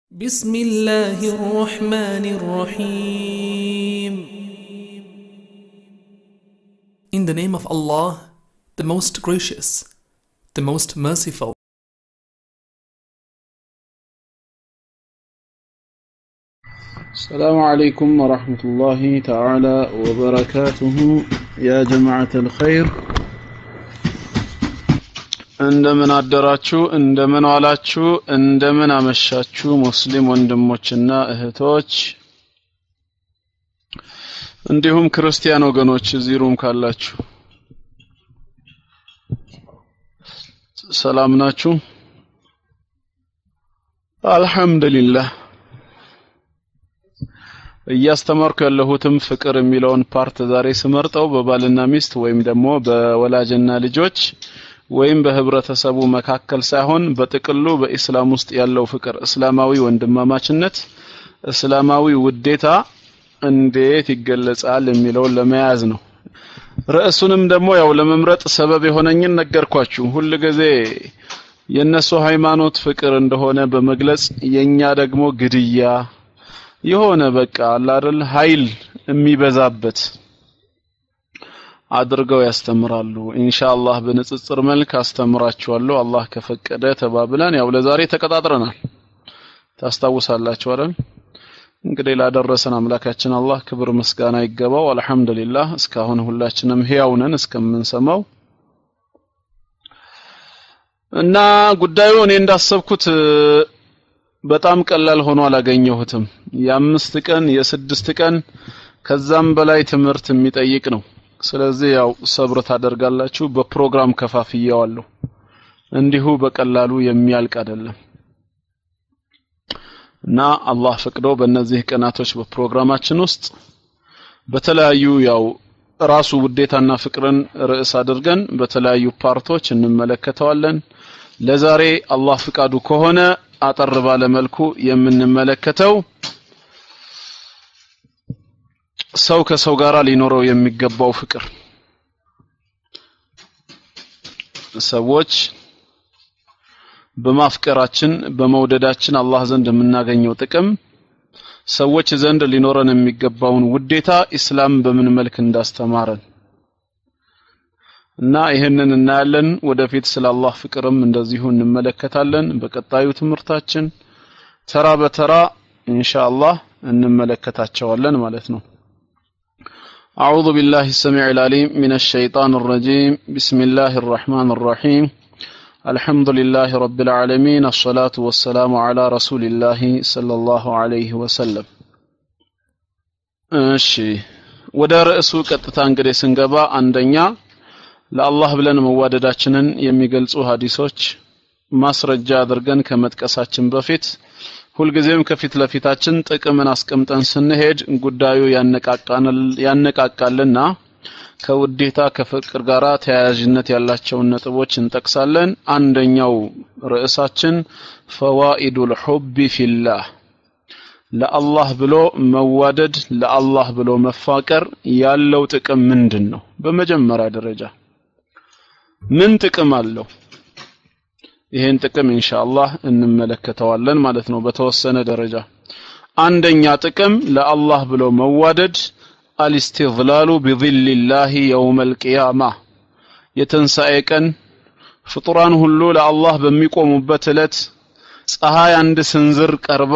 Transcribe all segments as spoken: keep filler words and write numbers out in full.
بسم الله الرحمن الرحيم. In the name of Allah, the most gracious, the most merciful. السلام عليكم ورحمة الله تعالى وبركاته يا جماعة الخير. እንደምን አደራችሁ እንደምን ዋላችሁ እንደምን አመሻችሁ ሙስሊም ወንድሞችና እህቶች እንዲሁም ክርስቲያን ወገኖች እዚህ ሩም ካላችሁ ሰላም ናችሁ? አልহামዱሊላህ። እያስተማርኩ ያለሁትም ፍቅር የሚለውን ፓርት ዛሬ ስመርጠው በባልና ሚስት ወይም ደግሞ በወላጅና ልጆች ወይም በህብረተሰቡ መካከል ሳይሆን በጥቅሉ በእስላም ውስጥ ያለው ፍቅር እስላማዊ ወንድማማችነት እስላማዊ ውዴታ እንዴት ይገለጻል የሚለው ለመያዝ ነው። ርዕሱንም ደግሞ ያው ለመምረጥ ሰበብ የሆነኝን ነገርኳችሁ። ሁሉ ጊዜ የነሱ ሃይማኖት ፍቅር እንደሆነ በመግለጽ የኛ ደግሞ ግድያ የሆነ በቃ አላደል ኃይል የሚበዛበት አድርገው ያስተምራሉ። ኢንሻአላህ በንጽጽር መልክ አስተምራችኋለሁ አላህ ከፈቀደ ተባብለን ያው ለዛሬ ተቀጣጥረናል። ታስታውሳላችሁ አይደል? እንግዲህ ላደረሰን አምላካችን አላህ ክብር ምስጋና ይገባው። አልহামዱሊላህ እስካሁን ሁላችንም ሕያው ነን እስከምንሰማው እና ጉዳዩ እኔ እንዳሰብኩት በጣም ቀላል ሆኖ አላገኘሁትም። የአምስት ቀን የስድስት ቀን ከዛም በላይ ትምህርት የሚጠይቅ ነው። ስለዚህ ያው ሰብር ታደርጋላችሁ። በፕሮግራም ከፋፍየዋለሁ እንዲሁ በቀላሉ የሚያልቅ አይደለም እና አላህ ፈቅዶ በእነዚህ ቀናቶች በፕሮግራማችን ውስጥ በተለያዩ ያው ራሱ ውዴታና ፍቅርን ርዕስ አድርገን በተለያዩ ፓርቶች እንመለከተዋለን። ለዛሬ አላህ ፍቃዱ ከሆነ አጠር ባለ መልኩ የምንመለከተው ሰው ከሰው ጋራ ሊኖረው የሚገባው ፍቅር ሰዎች በማፍቀራችን በመውደዳችን አላህ ዘንድ የምናገኘው ጥቅም ሰዎች ዘንድ ሊኖረን የሚገባውን ውዴታ ኢስላም በምን መልክ እንዳስተማረን እና ይሄንን እናያለን። ወደፊት ስለ አላህ ፍቅርም እንደዚሁ እንመለከታለን። በቀጣዩ ትምህርታችን ተራ በተራ ኢንሻአላህ እንመለከታቸዋለን ማለት ነው። أعوذ بالله السميع العليم من الشيطان الرجيم بسم الله الرحمن الرحيم الحمد لله رب العالمين الصلاة والسلام على رسول الله صلى الله عليه وسلم እሺ ወደ ርዕሱ ቀጥታ እንግዲህ ስንገባ አንደኛ ለአላህ ብለን መዋደዳችንን የሚገልጹ ሐዲሶች ማስረጃ አድርገን ከመጥቀሳችን በፊት ሁልጊዜም ከፊት ለፊታችን ጥቅምን አስቀምጠን ስንሄድ ጉዳዩ ያነቃቃናል ያነቃቃልና ከውዴታ ከፍቅር ጋራ ተያያዥነት ያላቸውን ነጥቦች እንጠቅሳለን። አንደኛው ርዕሳችን ፈዋኢዱል ሑብ ፊላህ ለአላህ ብሎ መዋደድ ለአላህ ብሎ መፋቀር ያለው ጥቅም ምንድነው? በመጀመሪያ ደረጃ ምን ጥቅም አለው? ይሄን ጥቅም ኢንሻአላህ እንመለከተዋለን ማለት ነው በተወሰነ ደረጃ። አንደኛ ጥቅም ለአላህ ብሎ መዋደድ አልኢስቲዝላሉ ቢዚልላሂ የውመል ቂያማ የትንሣኤ ቀን ፍጡራን ሁሉ ለአላህ በሚቆሙበት ዕለት ፀሐይ አንድ ስንዝር ቀርባ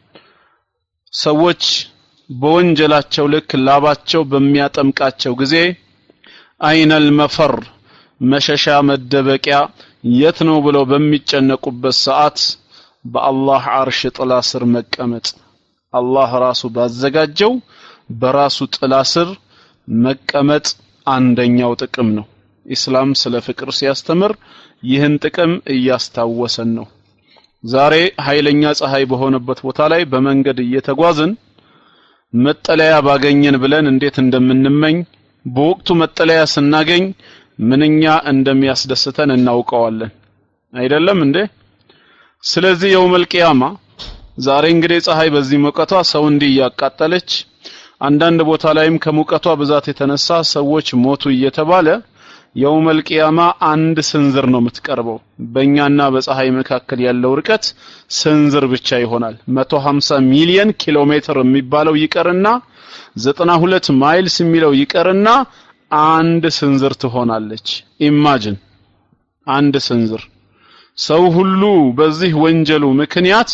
ሰዎች በወንጀላቸው ልክ ላባቸው በሚያጠምቃቸው ጊዜ አይነል መፈር መሸሻ መደበቂያ የት ነው ብለው በሚጨነቁበት ሰዓት በአላህ አርሽ ጥላ ስር መቀመጥ አላህ ራሱ ባዘጋጀው በራሱ ጥላ ስር መቀመጥ አንደኛው ጥቅም ነው። ኢስላም ስለ ፍቅር ሲያስተምር ይህን ጥቅም እያስታወሰን ነው። ዛሬ ኃይለኛ ፀሐይ በሆነበት ቦታ ላይ በመንገድ እየተጓዝን መጠለያ ባገኘን ብለን እንዴት እንደምንመኝ በወቅቱ መጠለያ ስናገኝ ምንኛ እንደሚያስደስተን እናውቀዋለን አይደለም እንዴ? ስለዚህ የውመል ቂያማ ዛሬ እንግዲህ ፀሐይ በዚህ ሙቀቷ ሰው እንዲህ ያቃጠለች አንዳንድ ቦታ ላይም ከሙቀቷ ብዛት የተነሳ ሰዎች ሞቱ እየተባለ يوم القيامة عند سنزر ነው የምትቀርበው በእኛና በፀሐይ መካከል ያለው ርቀት ስንዝር ብቻ ይሆናል መቶ ሃምሳ ሚሊዮን ኪሎ ሜትር የሚባለው ይቀርና ዘጠና ሁለት ማይልስ የሚለው ይቀርና አንድ ስንዝር ትሆናለች ኢማጂን አንድ ስንዝር ሰው ሁሉ በዚህ ወንጀሉ ምክንያት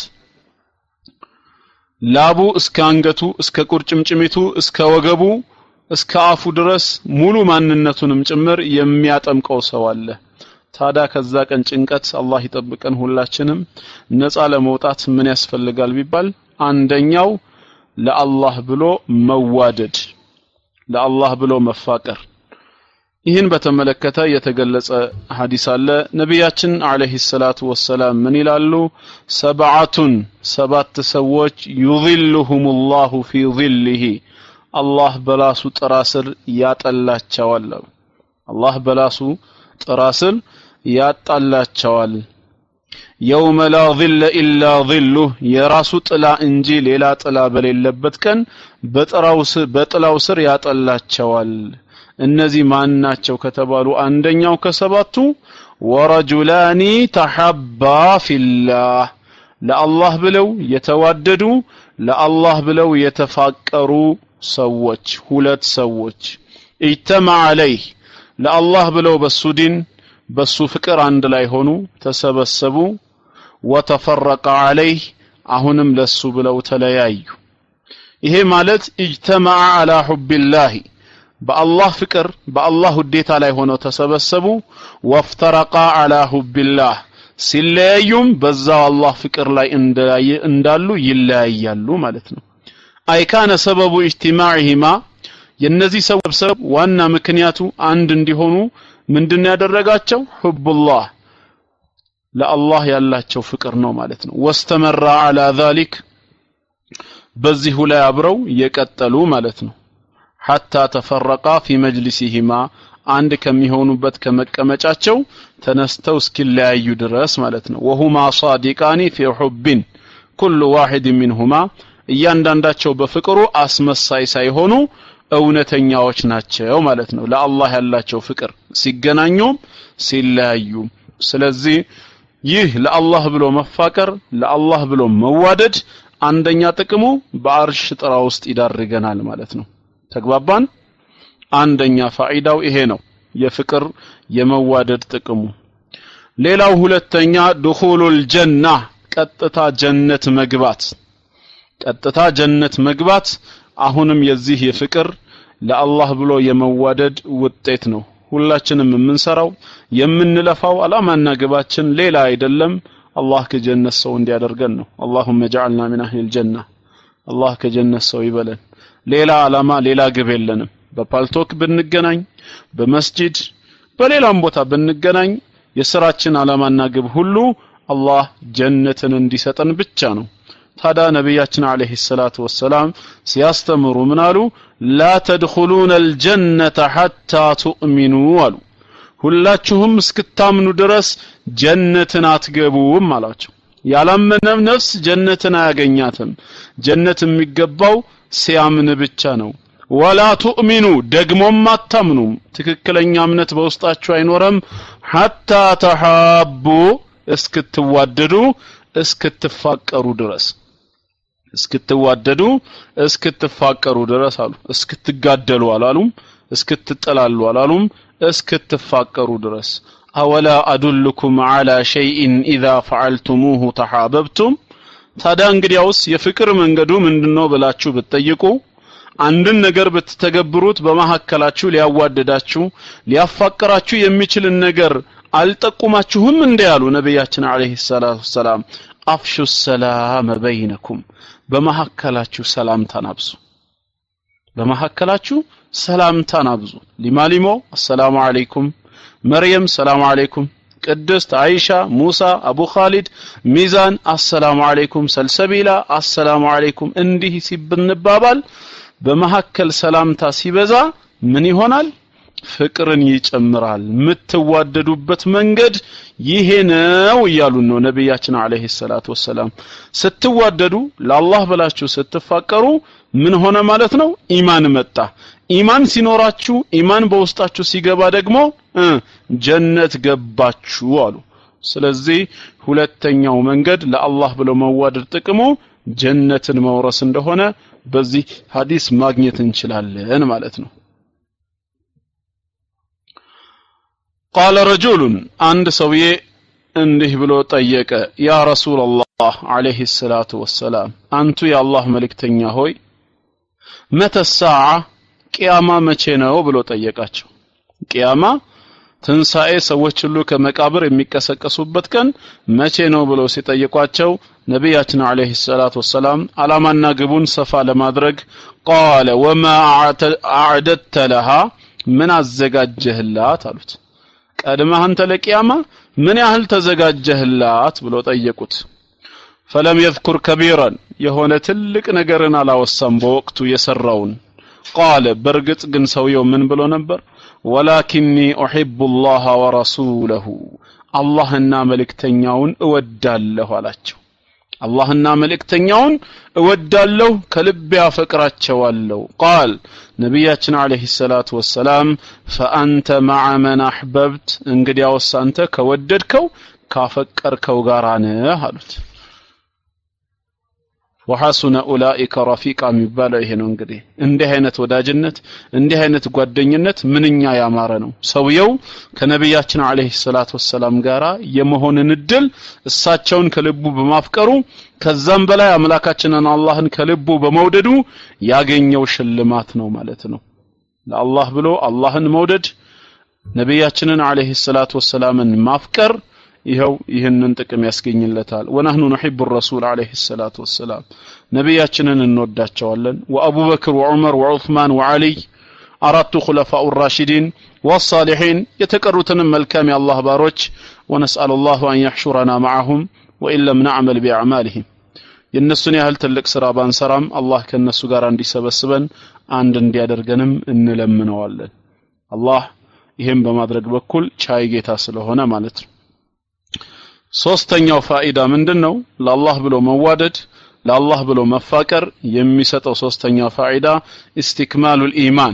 ላቡ እስከ አንገቱ እስከ ቁርጭምጭሚቱ እስከ ወገቡ እስከ አፉ ድረስ ሙሉ ማንነቱንም ጭምር የሚያጠምቀው ሰው አለ ታዳ ከዛ ቀን ጭንቀት አላህ ይጠብቀን ሁላችንም ነፃ ለመውጣት ምን ያስፈልጋል ቢባል አንደኛው ለአላህ ብሎ መዋደድ ለአላህ ብሎ መፋቀር ይህን በተመለከተ የተገለጸ ሐዲስ አለ ነብያችን አለይሂ ሰላቱ ወሰለም ምን ይላሉ ሰብዓቱን ሰባት ሰዎች ይذلሁሙላሁ ፊ ظله አላህ በላሱ ጥራ ስር ያጠላቸዋል አላህ በላሱ ጥራ ስር ያጣላቸዋል يوم لا ظل الا ظله የራሱ ጥላ እንጂ ሌላ ጥላ በሌለበት ቀን በጥራው ስር በጥላው ስር ያጠላቸዋል እነዚህ ማን ናቸው ከተባሉ አንደኛው ከሰባቱ ወረጁላኒ ተሐባ ፊላህ ለአላህ ብለው የተዋደዱ ለአላህ ብለው የተፋቀሩ ሰዎች ሁለት ሰዎች ኢተማ አለይህ ለአላህ ብለው በሱ ዲን በሱ ፍቅር አንድ ላይ ሆኑ ተሰበሰቡ ወተፈረቀ አለይህ አሁንም ለሱ ብለው ተለያዩ ይሄ ማለት ኢጅተማ አላ ሑብላህ በአላህ ፍቅር በአላህ ውዴታ ላይ ሆነው ተሰበሰቡ ወፍተረቃ አላ ሑብላህ ሲለያዩም በዛው አላህ ፍቅር ላይ እንዳሉ ይለያያሉ ማለት ነው አይ ካነ ሰበቡ ኢጅቲማዕሂማ የነዚህ ሰበብ ዋና ምክንያቱ አንድ እንዲሆኑ ምንድነው ያደረጋቸው ሑብላህ ለአላህ ያላቸው ፍቅር ነው ማለት ነው ወስተመራ አላ ذلك በዚህ ላይ አብረው የቀጠሉ ማለት ነው حتى تفرقا في مجلسهما አንድ ከሚሆኑበት ከመቀመጫቸው ተነስተው እስኪለያዩ ድረስ ማለት ነው وهما صادقان في حب كل واحد منهما እያንዳንዳቸው በፍቅሩ አስመሳይ ሳይሆኑ እውነተኛዎች ናቸው ማለት ነው ለአላህ ያላቸው ፍቅር ሲገናኙ ሲለያዩ ስለዚህ ይህ ለአላህ ብሎ መፋቀር ለአላህ ብሎ መዋደድ አንደኛ ጥቅሙ በአርሽ ጥራ ውስጥ ይዳርገናል ማለት ነው ተግባባን አንደኛ ፋይዳው ይሄ ነው የፍቅር የመዋደድ ጥቅሙ ሌላው ሁለተኛ دخولul ጀነህ ቀጥታ ጀነት መግባት ቀጥታ ጀነት መግባት አሁንም የዚህ የፍቅር ለአላህ ብሎ የመዋደድ ውጤት ነው ሁላችንም የምንሰራው የምንለፋው አላማና ግባችን ሌላ አይደለም አላህ ከጀነት ሰው እንዲያደርገን ነው اللهم اجعلنا من اهل الجنه አላህ ከጀነት ሰው ይበለን ሌላ አላማ ሌላ ግብ የለንም በፓልቶክ ብንገናኝ በመስጂድ በሌላም ቦታ ብንገናኝ የሥራችን አላማና ግብ ሁሉ አላህ ጀነትን እንዲሰጠን ብቻ ነው ታዳ ነብያችን አለይሂ ሰላቱ ወሰለም ሲያስተምሩ ምን አሉ لا تدخلون الجنه حتى تؤمنوا አሉ ሁላችሁም እስክታምኑ ድረስ ጀነትን አትገቡም አላቸው ያላመነም ነፍስ ጀነትን አያገኛትም ጀነት የሚገባው ሲያምን ብቻ ነው ولا تؤمنوا ደግሞም አታምኑም ትክክለኛ እምነት በውስጣችሁ አይኖርም حتى تحابوا እስክትዋደዱ እስክትፋቀሩ ድረስ እስክትዋደዱ እስክትፋቀሩ ድረስ አሉ እስክትጋደሉ አላሉም እስክትጠላሉ አላሉም እስክትፋቀሩ ድረስ አወላ አዱልኩም على شيء اذا فعلتموه تحاببتم ታዲያ እንግዲያውስ የፍቅር መንገዱ ምንድነው ብላችሁ ብትጠይቁ አንድን ነገር ብትተገብሩት በመሐከላችሁ ሊያዋደዳችሁ ሊያፋቀራችሁ የሚችል ነገር አልጠቁማችሁም እንደ ያሉ ነብያችን አለይሂ ሰላቱ ሰላም አፍሹ ሰላም በይነኩም በመሐከላችሁ ሰላምታን አብዙ በመሐከላችሁ ሰላምታን አብዙ ሊማሊሞ አሰላሙ አለይኩም መርየም ሰላም አለይኩም ቅድስት አይሻ ሙሳ አቡ ኻሊድ ሚዛን አሰላሙ አለይኩም ሰልሰቢላ አሰላሙ አለይኩም እንዲህ ሲብንባባል በመሐከል ሰላምታ ሲበዛ ምን ይሆናል ፍቅርን ይጨምራል ምትዋደዱበት መንገድ ይሄ ነው ይያሉ ነው ነብያችን አለይሂ ሰላቱ ወሰለም ስትዋደዱ ለአላህ ብላችሁ ስትፋቀሩ ምን ሆነ ማለት ነው ኢማን መጣ ኢማን ሲኖራችሁ ኢማን በውስጣችሁ ሲገባ ደግሞ ጀነት ገባችሁ አሉ ስለዚህ ሁለተኛው መንገድ ለአላህ ብሎ መዋደድ ጥቅሙ ጀነትን መውረስ እንደሆነ በዚህ ሐዲስ ማግኘት እንችላለን ማለት ነው قال رجل عند سويه እንዲህ ብሎ ጠየቀ ያ ረሱላህ አለይሂ ሰላቱ ወሰለም አንቱ የአላህ መልእክተኛ ሆይ متى الساعه ቂያማ መቼ ነው ብሎ ጠየቃቸው ቂያማ ትንሳኤ ሰዎች ሁሉ ከመቃብር የሚቀሰቀሱበት ቀን መቼ ነው ብሎ ሲጠይቋቸው ነብያችን አለይሂ ሰላቱ ወሰለም አላማና ግቡን ሰፋ ለማድረግ قال وما اعددت لها ምን አዘጋጀህላት አሉት ቀድመህ አንተ ለቂያማ ምን ያህል ተዘጋጀህላት ብሎ ጠየቁት فلم يذكر كبيرا የሆነ ትልቅ ነገርን አላወሳም በወቅቱ የሰራውን قال برغت ግን ሰውየው ምን ብሎ ነበር ولكني احب الله ورسوله اللهና መልእክተኛውን እወዳለሁ አላቸው اللهና መልእክተኛውን እወዳለሁ ከልብ ያፈቅራቸዋለሁ قال ነብያችን አለይሂ ሰላቱ ወሰለም فانت مع من احببت እንግዲያውስ አንተ ከወደድከው ካፈቀርከው ጋር ነህ አሉት وحسن اولئك رفيقا የሚባለው ይሄ ነው እንግዲህ እንዲህ አይነት ወዳጅነት እንዲህ አይነት ጓደኝነት ምንኛ ያማረ ነው ሰውየው ከነብያችን አለይሂ ሰላቱ ወሰለም ጋራ የመሆንን እድል እሳቸውን ከልቡ በማፍቀሩ ከዛም በላይ አምላካችንን አላህን ከልቡ በመውደዱ ያገኘው ሽልማት ነው ማለት ነው ለአላህ ብሎ አላህን መውደድ ነብያችንን አለይሂ ሰላቱ ወሰላምን ማፍቀር ይሄው ይሄንን ጥቅም ያስገኝለታል ወነህኑ نحب الرسول عليه الصلاه والسلام ነብያችንን እንወዳቸዋለን ወአቡበክር ወዑመር ወዑስማን ወዓሊ አራቱ خلفاء الراشدين والصالحين የተቀሩትን መልካም የአላህ ባሮች ونسال الله ان يحشرنا معهم وان لم نعمل باعمالهم የነሱን ያህል ትልቅ ስራ ባንሰራም አላህ ከነሱ ጋር እንዲሰበስበን አንድ እንዲያደርገንም እንለምነዋለን አላህ ይሄን በማድረግ በኩል ቻይ ጌታ ስለሆነ ማለት ነው ሶስተኛው ፋኢዳ ምንድነው ለአላህ ብሎ መዋደድ ለአላህ ብሎ መፋቀር የሚሰጠው ሶስተኛው ፋኢዳ ኢስቲክማሉል ኢማን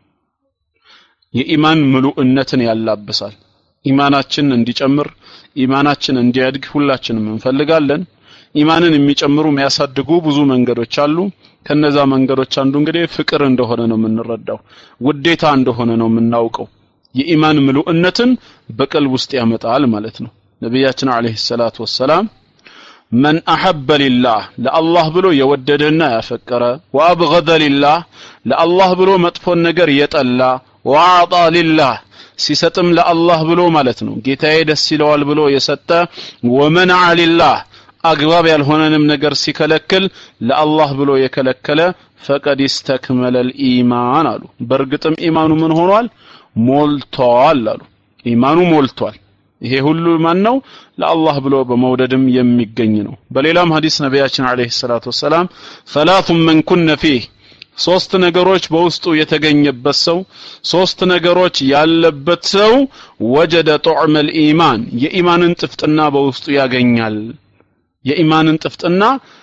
የኢማን ሙሉእነትን ያላብሳል ኢማናችን እንዲጨምር ኢማናችን እንዲያድግ ሁላችንም እንፈልጋለን ኢማንን የሚጨምሩ የሚያሳድጉ ብዙ መንገዶች አሉ ከነዛ መንገዶች አንዱ እንግዲህ ፍቅር እንደሆነ ነው የምንረዳው ውዴታ እንደሆነ ነው የምናውቀው የኢማን ሙሉእነትን በቀልብ ውስጥ ያመጣል ማለት ነው ነብያችን አለይሂ ሰላቱ ወሰለም من احب لله ለአላህ ብሎ የወደደና ያፈቀረ ወአብገደ لله ለአላህ ብሎ መጥፎን ነገር የጠላ ወአጣ لله ሲሰጥም ለአላህ ብሎ ማለት ነው ጌታዬ ደስ ይለዋል ብሎ የሰጠ ወመንዐ لله አግባብ ያልሆነንም ነገር ሲከለክል ለአላህ ብሎ የከለከለ فقد استكمل الايمان አሉ በርግጥም ኢማኑ ምን ሆኗል ሞልቷል አሉ ኢማኑ ሞልቷል ይሄ ሁሉ ማን ነው ለአላህ ብሎ በመውደድም የሚገኝ ነው በሌላም ሐዲስ ነብያችን አለይሂ ሰላቱ ወሰለም ثلاث من كن فيه ሶስት ነገሮች በውስጡ የተገኘበት ሰው ሶስት ነገሮች ያለበት ሰው ወጀደ طعم الايمان የኢማንን ጥፍጥና በውስጡ ያገኛል የኢማንን ጥፍጥና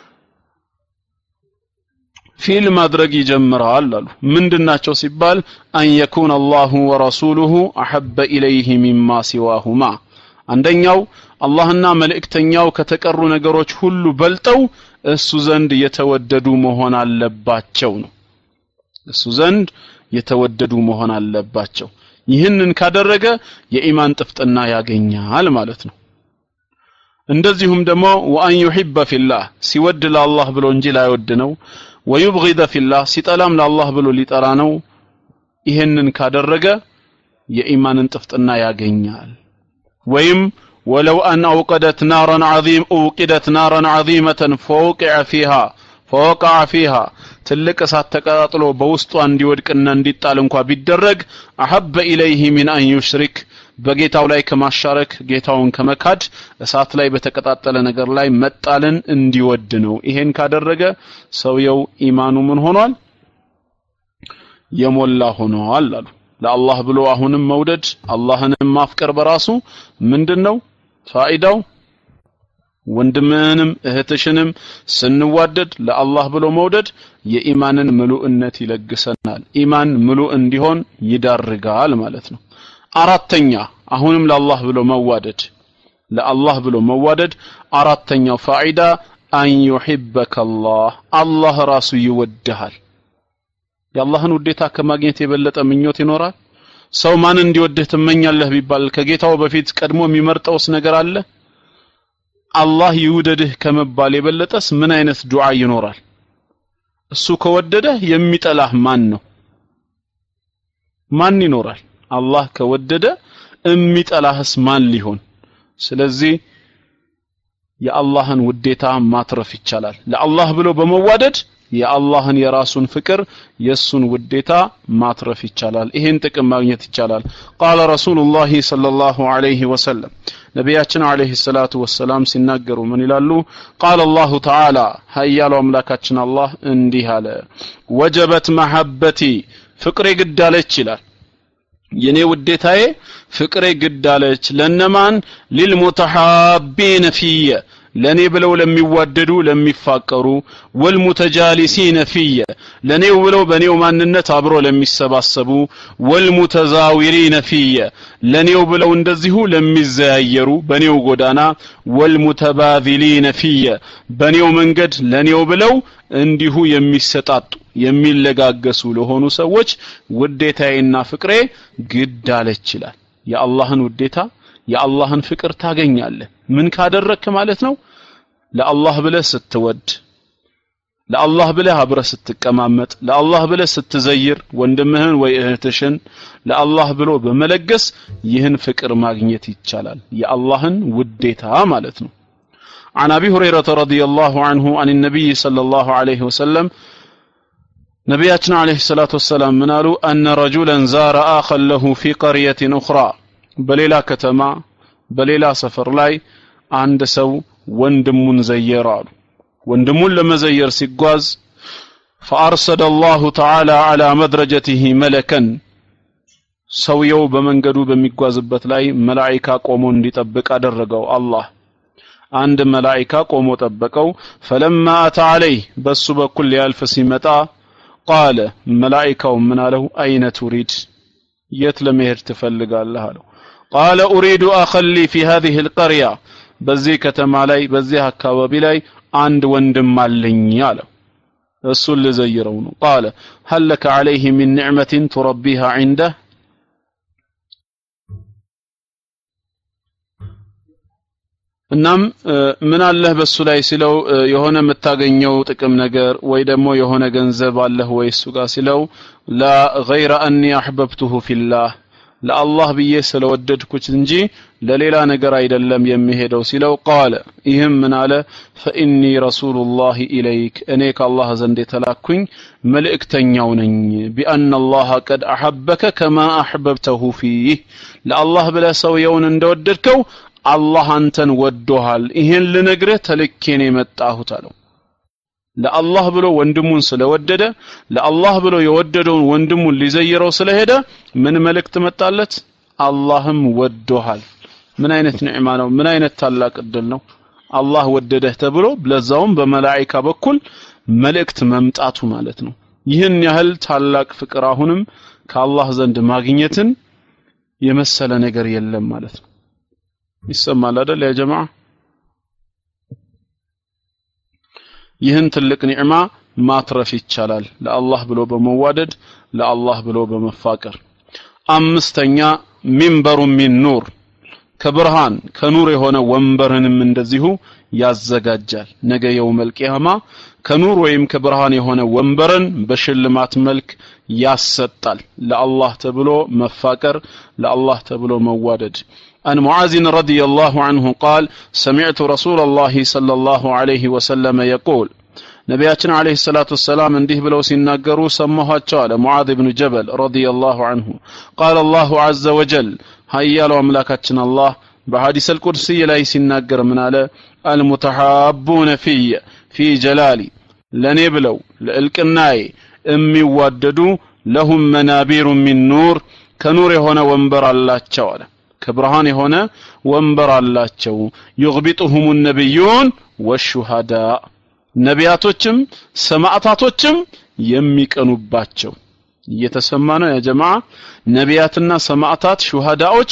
ፊል ማድረግ ይጀምራል አሉ ምንድናቸው ሲባል አን يكون الله ورسوله احب اليه مما سواهما አንደኛው አላህና መልእክተኛው ከተቀሩ ነገሮች ሁሉ በልጠው እሱ ዘንድ የተወደዱ መሆን አለባቸው ነው እሱ ዘንድ የተወደዱ መሆን አለባቸው ይህንን ካደረገ የኢማን ጥፍጥና ያገኛል ማለት ነው እንደዚሁም ደግሞ ወአን يحب في الله ሲወድ ለአላህ ብሎ እንጂ ላይወድ ነው ويبغض في الله ሲጠላም ለአላህ ብሎ ሊጠራ ነው ይሄንን ካደረገ የኢማንን ጥፍጥና ያገኛል ወይም ولو ان اوقدت نارا عظيم اوقدت نارا عظيمه فوقع فيها فوقع فيها ትልቅ እሳት ተቀጣጥሎ በውስጧ እንዲወድቅና እንዲጣል እንኳን ቢደረግ احب اليه من ان يشرك በጌታው ላይ ከማሻረክ ጌታውን ከመካድ እሳት ላይ በተቀጣጠለ ነገር ላይ መጣልን እንዲወድ ነው ይሄን ካደረገ ሰውየው ኢማኑ ምን ሆኗል የሞላ ሆኗል አሉ ለአላህ ብሎ አሁንም መውደድ አላህንም ማፍቀር በራሱ ምንድነው ፋይዳው ወንድምህንም እህትሽንም ስንዋደድ ለአላህ ብሎ መውደድ የኢማንን ምሉእነት ይለግሰናል ኢማን ምሉእ እንዲሆን ይዳርጋል ማለት ነው አራተኛ አሁንም ለአላህ ብሎ መዋደድ ለአላህ ብሎ መዋደድ አራተኛው ፋይዳ አን يحبك الله አላህ ራሱ ይወድሃል የአላህን ውዴታ ከማግኘት የበለጠ ምኞት ይኖራል ሰው ማን እንዲወድህ ትመኛለህ ቢባል ከጌታው በፊት ቀድሞ የሚመርጠውስ ነገር አለ አላህ ይውደድህ ከመባል የበለጠስ ምን አይነት ዱዓ ይኖራል እሱ ከወደደህ የሚጠላህ ማን ነው ማን ይኖራል አላህ ከወደደ የሚጠላህስ ማን ሊሆን ስለዚህ የአላህን ውዴታ ማትረፍ ይቻላል ለአላህ ብሎ በመዋደድ የአላህን የራሱን ፍቅር የሱን ውዴታ ማትረፍ ይቻላል ይሄን ጥቅም ማግኘት ይቻላል قال رسول الله صلى الله عليه وسلم ነብያችን አለይሂ ሰላቱ ወሰለም ሲናገሩ ምን ይላሉ قال الله تعالى ሀያሉ አምላካችን አላህ እንዲህ አለ وجبت محبتي ፍቅሬ ግዳለች ይላል የኔ ውዴታዬ ፍቅሬ ግዳለች ለነማን للمتحابين فيه ለኔ ብለው ለሚዋደዱ ለሚፋቀሩ ወልሙተጃሊሲን فيه ለኔ ብለው በኔው ማንነት አብሮ ለሚሰባሰቡ ወልሙተዛዊሪን فيه ለኔው ብለው እንደዚሁ ለሚዘያየሩ በኔው ጎዳና ወልሙተባዚሊን فيه በኔው መንገድ ለኔው ብለው እንዲሁ የሚሰጣጡ የሚለጋገሱ ለሆኑ ሰዎች ውዴታዬና ፍቅሬ ግዳለች ይላል የአላህን ውዴታ የአላህን ፍቅር ታገኛለህ ምን ካደረክ ማለት ነው ለአላህ ብለህ ስትወድ ለአላህ ብለህ አብረህ ስትቀማመጥ ለአላህ ብለህ ስትዘይር ወንድምህን ወይ እህትሽን ለአላህ ብሎ በመለገስ ይህን ፍቅር ማግኘት ይቻላል የአላህን ውዴታ ማለት ነው عن ابي هريره رضي الله عنه عن النبي صلى الله عليه وسلم نبياتنا عليه الصلاه والسلام منالو ان رجلا زار اخا له في قريه اخرى በሌላ ከተማ በሌላ ሰፈር ላይ አንድ ሰው ወንድሙን ዘየራሉ ወንድሙን ለመዘየር ሲጓዝ فارسل الله تعالى على مدرجته ملكا ሰውየው በመንገዱ በሚጓዝበት ላይ መላእክት ቆሞ እንዲጠብቅ አደረገው አላህ አንድ መላእክት ቆሞ ጠበቀው فلما اتى عليه በሱ በኩል ያልፍ ሲመጣ قال መላእክቱ ምን አለው አይነ تريد የት ለመሄድ ትፈልጋለህ አለው قال اريد اخلي في هذه القريه በዚህ ከተማ ላይ በዚህ አካባቢ ላይ አንድ ወንድም አለኝ አለው እሱ ለዘይረው ነው قال هل لك عليه من نعمه تربيها عنده እናም ምን አለህ በሱ ላይ ሲለው የሆነ መታገኘው ጥቅም ነገር ወይ ደግሞ የሆነ ገንዘብ አለህ ወይ እሱ ጋር ሲለው لا غير اني احببته في الله ለአላህ ብዬ ስለወደድኩት እንጂ ለሌላ ነገር አይደለም የሚሄደው ሲለው قال ይህም ምን አለ فاني رسول الله اليك እኔ ከአላህ ዘንድ የተላኩኝ መልእክተኛው ነኝ بان الله قد احبك كما احببته فيه ለአላህ ብለ ሰውየውን እንደወደድከው አላህ አንተን ወዶሃል ይሄን ልነግርህ ተልኬ ነው የመጣሁት አለው ለአላህ ብሎ ወንድሙን ስለወደደ ለአላህ ብሎ የወደደውን ወንድሙን ሊዘይረው ስለሄደ ምን መልእክት መጣለት አላህም ወዶሃል ምን አይነት ንዕማ ነው ምን አይነት ታላቅ እድል ነው አላህ ወደደህ ተብሎ ለዛውም በመላእክት በኩል መልእክት መምጣቱ ማለት ነው ይህን ያህል ታላቅ ፍቅር አሁንም ከአላህ ዘንድ ማግኘትን የመሰለ ነገር የለም ማለት ነው ይሰማል አይደል ያ ጀማዓ ይህን ትልቅ ኒዕማ ማትረፍ ይቻላል ለአላህ ብሎ በመዋደድ ለአላህ ብሎ በመፋቀር አምስተኛ ሚንበሩ ሚን ኑር ከብርሃን ከኑር የሆነ ወንበርንም እንደዚሁ ያዘጋጃል ነገ የውመል ቂያማ ከኑር ወይም ከብርሃን የሆነ ወንበርን በሽልማት መልክ ያሰጣል ለአላህ ተብሎ መፋቀር ለአላህ ተብሎ መዋደድ عن معاذ رضي الله عنه قال سمعت رسول الله صلى الله عليه وسلم يقول نبياتنا عليه الصلاة والسلام انده بلو سيناقروا سموها تشال معاذ بن جبل رضي الله عنه قال الله عز وجل هيا لو أملاكتنا الله بحديث القدسي لا يسيناقر من على المتحابون في في جلالي لنبلو لألكناي امي وددو لهم منابير من نور ከኑር የሆነ ወንበር አላቸው አለ ከብርሃን የሆነ ወንበር አላቸው يغبطهم النبيون والشهداء ነቢያቶችም ሰማዕታቶችም የሚቀኑባቸው እየተሰማ ነው ያ ጀማዓ ነቢያትና ሰማዕታት ሹሃዳዎች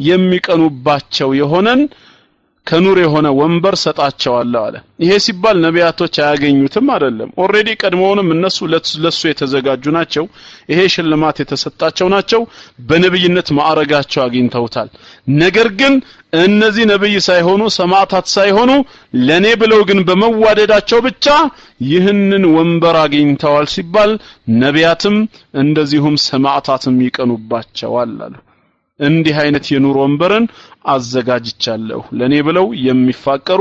የሚቀኑባቸው የሆነን ከኑር የሆነ ወንበር ሰጣቸዋለሁ አለ ይሄ ሲባል ነቢያቶች አያገኙትም አይደለም ኦሬዲ ቀድሞውንም እነሱ ለሱ የተዘጋጁ ናቸው ይሄ ሽልማት የተሰጣቸው ናቸው በነብይነት ማዕረጋቸው አግኝተውታል ነገር ግን እነዚህ ነብይ ሳይሆኑ ሰማዕታት ሳይሆኑ ለኔ ብለው ግን በመዋደዳቸው ብቻ ይህንን ወንበር አግኝተዋል ሲባል ነቢያትም እንደዚሁም ሰማዕታትም ይቀኑባቸዋል አለ እንዲህ አይነት የኑር ወንበርን አዘጋጅቻለሁ ለኔ ብለው የሚፋቀሩ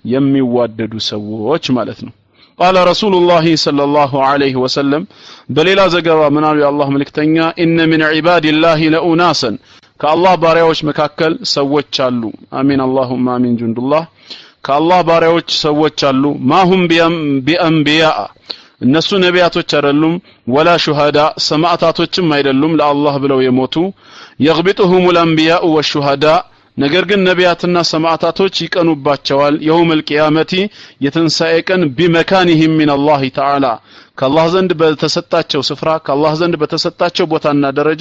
የሚዋደዱ ሰዎች ማለት ነው قال رسول الله صلى الله عليه وسلم በሌላ ዘገባ ምናሉ የአላህ መልእክተኛ ان من عباد الله لأناسا ከአላህ ባሪያዎች መካከል ሰዎች አሉ አሚን اللهم آمين جند الله ከአላህ ባሪያዎች ሰዎች አሉ ማሁም ቢአንቢያ እነሱ ነቢያቶች አይደሉም ወላ ሹሃዳ ሰማዕታቶችም አይደሉም ለአላህ ብለው የሞቱ يغبطهم الانبياء والشهداء ነገር ግን ነቢያትና ሰማዕታቶች ይቀኑባቸዋል يوم القيامه የተንሳኤ ቀን بمكانهم من الله تعالى ከአላህ ዘንድ በተሰጣቸው ስፍራ ከአላህ ዘንድ በተሰጣቸው ቦታና ደረጃ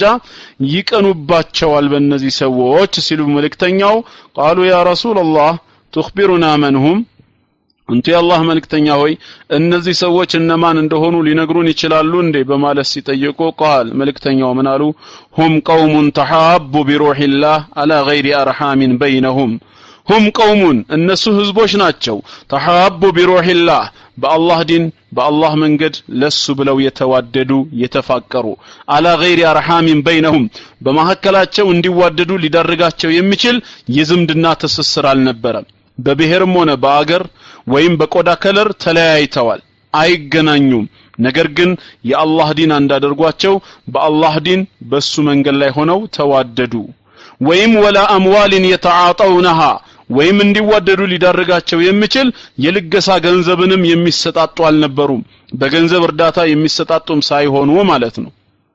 ይቀኑባቸዋል በእነዚህ ሰዎች ሲሉ መልእክተኛው قالوا يا رسول الله تخبرنا من هم እንት ያላህ መልእክተኛ ሆይ እነዚህ ሰዎች እነማን እንደሆኑ ሊነግሩን ይችላሉ እንዴ በማለት ሲጠይቁ ቃል መልእክተኛው ምን አሉ هم قوم تحابوا بروح الله على غير ارحام بينهم هم قوم እነሱ ህዝቦች ናቸው تحابوا بروح الله በአላህ ዲን በአላህ መንገድ ለሱ ብለው የተዋደዱ የተፋቀሩ على غير ارحام بينهم በመሐከላቸው እንዲዋደዱ ሊዳርጋቸው የሚችል የዝምድና ትስስር አልነበረም በብሔርም ሆነ በአገር ወይም በቆዳ ከለር ተለያይተዋል አይገናኙም ነገር ግን የአላህ ዲን እንዳደርጓቸው በአላህ ዲን በሱ መንገድ ላይ ሆነው ተዋደዱ ወይም ወላ አምዋልን يتعاطونها ወይም እንዲዋደዱ ሊዳርጋቸው የሚችል የልገሳ ገንዘብንም የሚሰጣጡ አልነበሩም በገንዘብ እርዳታ የሚሰጣጡም ሳይሆኑ ማለት ነው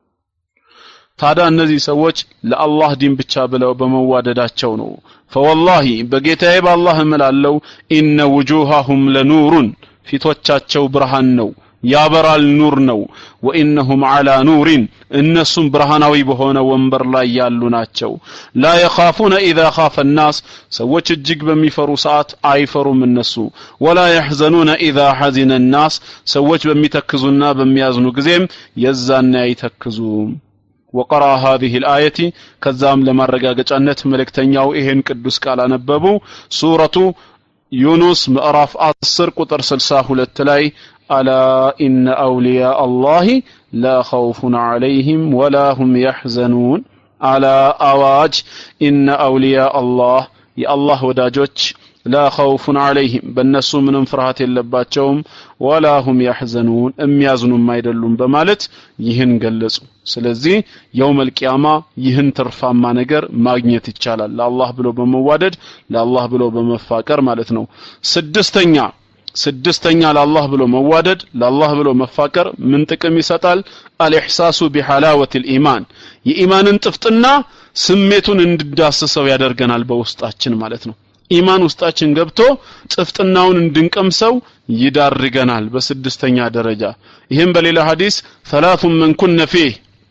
ታዲያ እነዚህ ሰዎች ለአላህ ዲን ብቻ ብለው በመዋደዳቸው ነው فوالله በጌታዬ በአላህ እምላለሁ ኢነ وجوههم لنور ፊቶቻቸው ብርሃን ነው ያበራል ኑር ነው وانهم على نور እነሱም ብርሃናዊ በሆነ ወንበር ላይ ያሉ ናቸው لا يخافون اذا خاف الناس ሰዎች እጅግ በሚፈሩ ሰዓት አይፈሩም እነሱ ولا يحزنون اذا حزن الناس ሰዎች በሚተክዙና በሚያዝኑ ጊዜም የዛና አይተክዙም وقرأ هذه الآية كذام لما رجاجة ملكتنياو إهن قدوس قال نببو سورة يونس مأراف أصر قطر سلساه للتلاي ألا إن أولياء الله لا خوف عليهم ولا هم يحزنون على أواج إن أولياء الله يا الله وداجوج لا خوف عليهم بالنسو من فرحة اللباتهم ولا هم يحزنون ام يازنون ما يدلون بمالت يهن قلصوا سلزي يوم القيامة يهن ترفع ما نقر ماغنيت يتشالل لا الله بلو بموادد لا الله بلو بمفاكر مالتنو سدستنيا سدستنيا لا الله بلو موادد لا الله بلو مفاكر من تكم يسطال الإحساس بحلاوة الإيمان يإيمان انتفتنا سميتون اندداسسو يادرغنال بوسطاችን ማለት ነው ኢማን ውስጣችን ገብቶ ጽፍጥናውን እንድንቀምሰው ይዳርገናል በስድስተኛ ደረጃ ይሄን በሌላ ሐዲስ ثلاث من كن فيه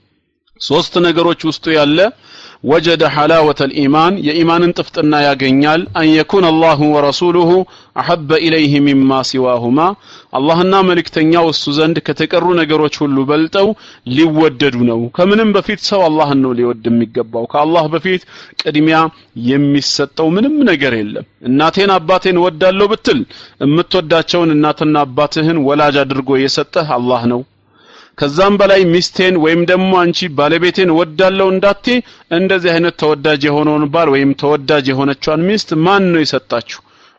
ሶስት ነገሮች ውስጡ ያለ وجد حلاوة الإيمان يإيمان تفتنا يغنيال أن يكون الله ورسوله أحب إليه مما سواهما الله النام ملكتنيا والسوزند كتكروا نغروች ሁሉ በልጠው ሊወደዱ ነው ከምንም በፊት ሰው አላህን ነው ሊወድ የሚገባው ከአላህ በፊት ቅድሚያ የሚሰጠው ምንም ነገር የለም እናቴን አባቴን ወዳለው ብትል እምትወዳቸውን እናትና አባትህን ወላጅ አድርጎ የሰጠህ አላህ ነው ከዛም በላይ ሚስቴን ወይም ደግሞ አንቺ ባለቤቴን ወዳለው እንዳትዪ እንደዚህ አይነት ተወዳጅ የሆነውን ባል ወይም ተወዳጅ የሆነቿን ሚስት ማን ነው የሰጣችሁ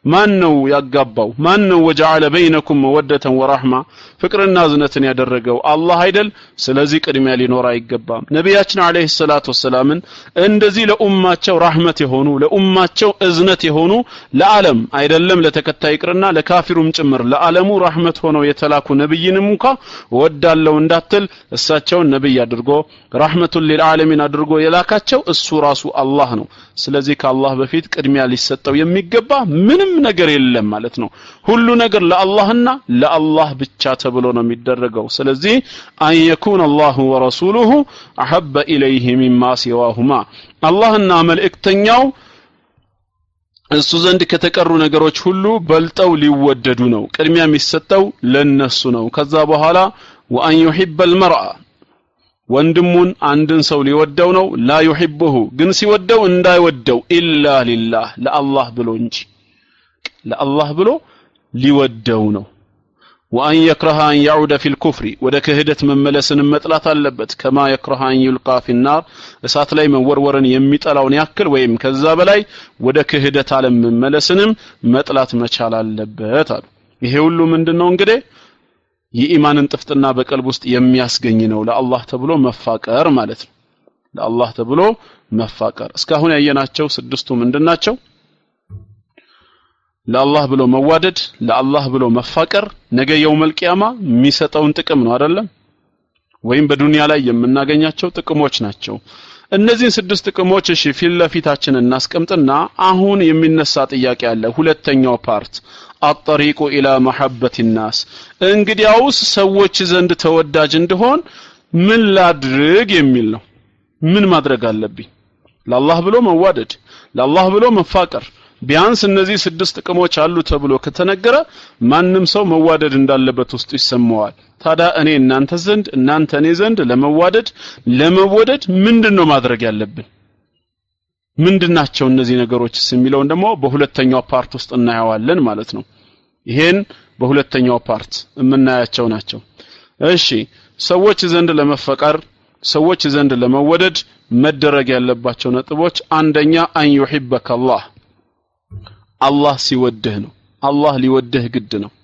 ማን ነው ያጋባው ማን ነው ወጀዐለ በይነኩም መወደተን ወራህማ ፍቅርና እዝነትን ያደረገው አላህ አይደል ስለዚህ ቅድሚያ ሊኖር አይገባም ነብያችን አለይሂ ሰላቱ ወሰላምን እንደዚህ ለኡማቸው ረህመት የሆኑ ለኡማቸው እዝነት የሆኑ ለዓለም አይደለም ለተከታይ ቅርና ለካፊሩም ጭምር ለዓለሙ ረህመት ሆነው የተላኩ ነብይንም እንኳን ወዳለው እንዳትል እሳቸውን ነብይ አድርጎ ረህመቱን ለልዓለሚን አድርጎ የላካቸው እሱ ራሱ አላህ ነው ስለዚህ ከአላህ በፊት ቅድሚያ ሊሰጠው የሚገባ ምንም ነገር የለም ማለት ነው ሁሉ ነገር ለአላህና ለአላህ ብቻ ተብሎ ነው የሚደረገው ስለዚህ አን يكون الله ورسوله احب اليه مما سواهما አላህና መልእክተኛው እሱ ዘንድ ከተቀሩ ነገሮች ሁሉ በልጠው ሊወደዱ ነው ቅድሚያ የሚሰጠው ለነሱ ነው ከዛ በኋላ وان يحب المرء ወንድሙን አንድን ሰው ሊወደው ነው لا يحبه ግን ሲወደው እንዳይወደው إلا لله ለአላህ ብሎ እንጂ ለአላህ ብሎ ሊወደው ነው وان يكره ان يعود في الكفر ወደ ክህደት መመለስን መጥላት አለበት كما يكره ان يلقى في النار እሳት ላይ መወርወርን የሚጠላውን ያክል ወይም ከዛ በላይ ወደ ክህደት ዓለም መመለስንም መጥላት መቻል አለበት አሉ ይሄ ሁሉ ምንድነው እንግዲህ የኢማንን ጥፍጥና በቀልብ ውስጥ የሚያስገኝ ነው ለአላህ ተብሎ መፋቀር ማለት ነው ለአላህ ተብሎ መፋቀር እስካሁን ያየናቸው ስድስቱ ምንድናቸው ለአላህ ብሎ መዋደድ ለአላህ ብሎ መፋቀር ነገ የውመል ቂያማ የሚሰጠውን ጥቅም ነው አይደለም ወይም በዱንያ ላይ የምናገኛቸው ጥቅሞች ናቸው እነዚህን ስድስት ጥቅሞች እሺ ፊት ለፊታችን እናስቀምጥና አሁን የሚነሳ ጥያቄ አለ ሁለተኛው ፓርት አጥሪቁ ኢላ መሐበት الناس እንግዲያውስ ሰዎች ዘንድ ተወዳጅ እንደሆን ምን ላድርግ የሚል ነው ምን ማድረግ አለብኝ ለአላህ ብሎ መዋደድ ለአላህ ብሎ መፋቀር ቢያንስ እነዚህ ስድስት ጥቅሞች አሉ ተብሎ ከተነገረ ማንንም ሰው መዋደድ እንዳለበት ውስጥ ይሰማዋል ታዲያ እኔ እናንተ ዘንድ እናንተ እኔ ዘንድ ለመዋደድ ለመወደድ ምንድነው ማድረግ ያለብን ምንድናቸው እነዚህ ነገሮች የሚለውን ደግሞ በሁለተኛው ፓርት ውስጥ እናያዋለን ማለት ነው ይሄን በሁለተኛው ፓርት የምናያቸው ናቸው እሺ ሰዎች ዘንድ ለመፈቀር ሰዎች ዘንድ ለመወደድ መደረግ ያለባቸው ነጥቦች አንደኛ አን يحبك الله አላህ ሲወድህ ነው አላህ ሊወድህ ግድ ነው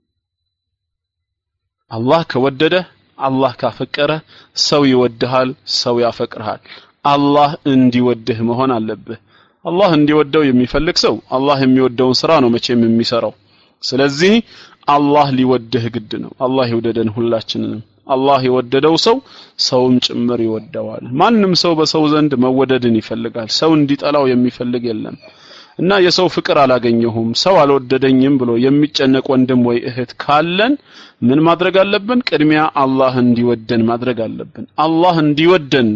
አላህ ከወደደ አላህ ካፈቀረ ሰው ይወድሃል ሰው ያፈቅርሃል አላህ እንዲወድህ መሆን አለበት አላህ እንዲወደው የሚፈልግ ሰው አላህ የሚወደውን ስራ ነው መቼም የሚሰራው ስለዚህ አላህ ሊወድህ ግድ ነው አላህ ይወደደን ሁላችንንም አላህ የወደደው ሰው ሰውም ጭምር ይወደዋል ማንንም ሰው በሰው ዘንድ መወደድን ይፈልጋል ሰው እንዲጠላው የሚፈልግ የለም እና የሰው ፍቅር አላገኘሁም ሰው አልወደደኝም ብሎ የሚጨነቅ ወንድም ወይ እህት ካለን ምን ማድረግ አለብን ቅድሚያ አላህ እንዲወደን ማድረግ አለብን አላህ እንዲወደን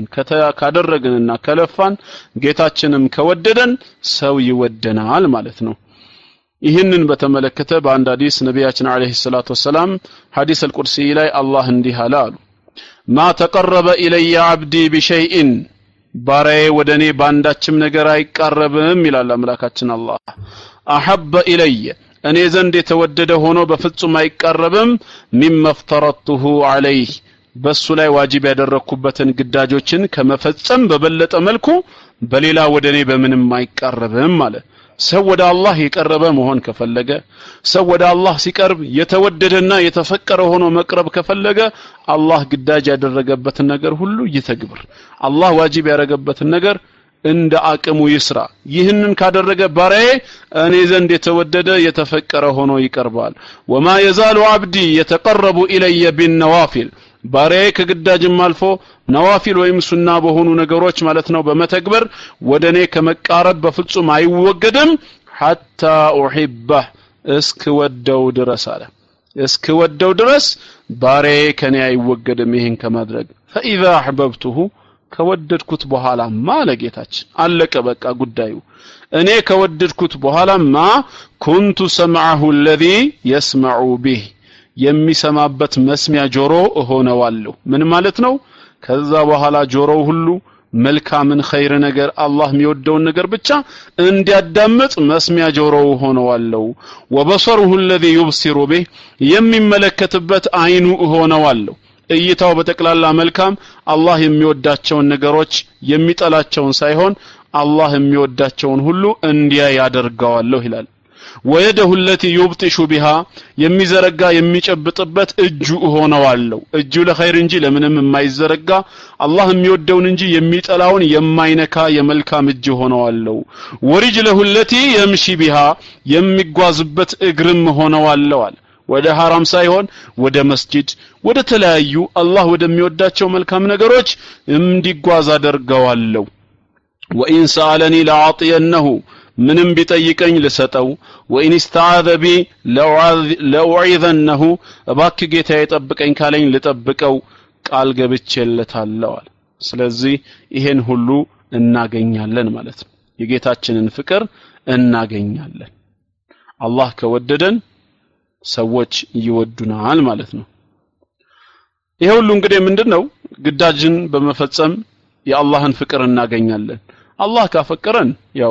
ካደረግንና ከለፋን ጌታችንም ከወደደን ሰው ይወደናል ማለት ነው ይህንን በተመለከተ በአንድ ሐዲስ ነብያችን አለይሂ ሰላቱ ወሰለም ሐዲስ አልቁርሲ ላይ አላህ እንዲህ አለ ማ ተቀረበ ኢለየ አብዲ ቢሸይኢን ባሪያዬ ወደኔ ባንዳችም ነገር አይቀርብም ይላል አምላካችን አላህ አሐበ ኢለየ እኔ ዘንድ የተወደደ ሆኖ በፍጹም አይቀርብም ሚመፍተረቱሁ ዐለይህ በሱ ላይ ዋጅብ ያደረኩበትን ግዳጆችን ከመፈጸም በበለጠ መልኩ በሌላ ወደኔ በምንም አይቀርብም ማለት ሰው ወደ አላህ የቀረበ መሆን ከፈለገ ሰው ወደ አላህ ሲቀርብ የተወደደና የተፈቀረ ሆኖ መቅረብ ከፈለገ አላህ ግዳጅ ያደረገበትን ነገር ሁሉ ይተግብር አላህ ዋጅብ ያደረገበትን ነገር እንደ አቅሙ ይስራ ይህንን ካደረገ ባሪያዬ እኔ ዘንድ የተወደደ የተፈቀረ ሆኖ ይቀርባል ወማ የዛሉ አብዲ የተቀረቡ ኢለየ ቢነዋፊል ባሪያዬ ከግዳጅም አልፎ ነዋፊል ወይም ሱና በሆኑ ነገሮች ማለት ነው በመተግበር ወደኔ ከመቃረብ በፍጹም አይወገድም حتى احبه እስክወደው ድረስ አለ እስክወደው ድረስ ባሪያዬ ከኔ አይወገድም ይሄን ከማድረግ فاذا احببته ከወደድኩት በኋላ ማለጌታችን አለቀ በቃ ጉዳዩ እኔ ከወደድኩት በኋላማ كنت سمعه الذي يسمع به የሚሰማበት መስሚያ ጆሮ ሆነዋለሁ ምን ማለት ነው ከዛ በኋላ ጆሮው ሁሉ መልካምን ኸይር ነገር አላህ የሚወደውን ነገር ብቻ እንዲያዳምጥ መስሚያ ጆሮው ሆነዋለሁ ወበصره الذي يبصر به የሚመለከትበት አይኑ ሆነዋለሁ እይታው በተክላላ መልካም አላህ የሚወዳቸውን ነገሮች የሚጠላቸውን ሳይሆን አላህ የሚወዳቸውን ሁሉ እንዲያ ያደርጋዋለሁ ይላል ወየደሁ التي يبطش بها የሚዘረጋ የሚጨብጥበት እጁ ሆነዋለሁ እጁ ለኸይር እንጂ ለምንም የማይዘረጋ አላህ የሚወደውን እንጂ የሚጠላውን የማይነካ የመልካም እጅ ሆነዋለሁ ወሪጅለሁ التي يمشي بها የሚጓዝበት እግርም ሆነዋለሁ አለ ወደ ሐራም ሳይሆን ወደ መስጂድ ወደ ተለያዩ አላህ ወደሚወዳቸው መልካም ነገሮች እንዲጓዝ አደርገዋለሁ ወኢን ሰአለኒ ለአጥየነሁ ምንም ቢጠይቀኝ ልሰጠው ወኢን استعاذ بي ለኡዒዘነሁ እባክ ጌታዬ ጠብቀኝ ካለኝ ልጠብቀው ቃል ገብቼለታለሁ አለ ስለዚህ ይሄን ሁሉ እናገኛለን ማለት ነው የጌታችንን ፍቅር እናገኛለን አላህ ከወደደን ሰዎች ይወዱናል ማለት ነው ይሄ ሁሉ እንግዲህ ምንድነው ግዳጅን በመፈጸም የአላህን ፍቅር እናገኛለን አላህ ካፈቀረን ያው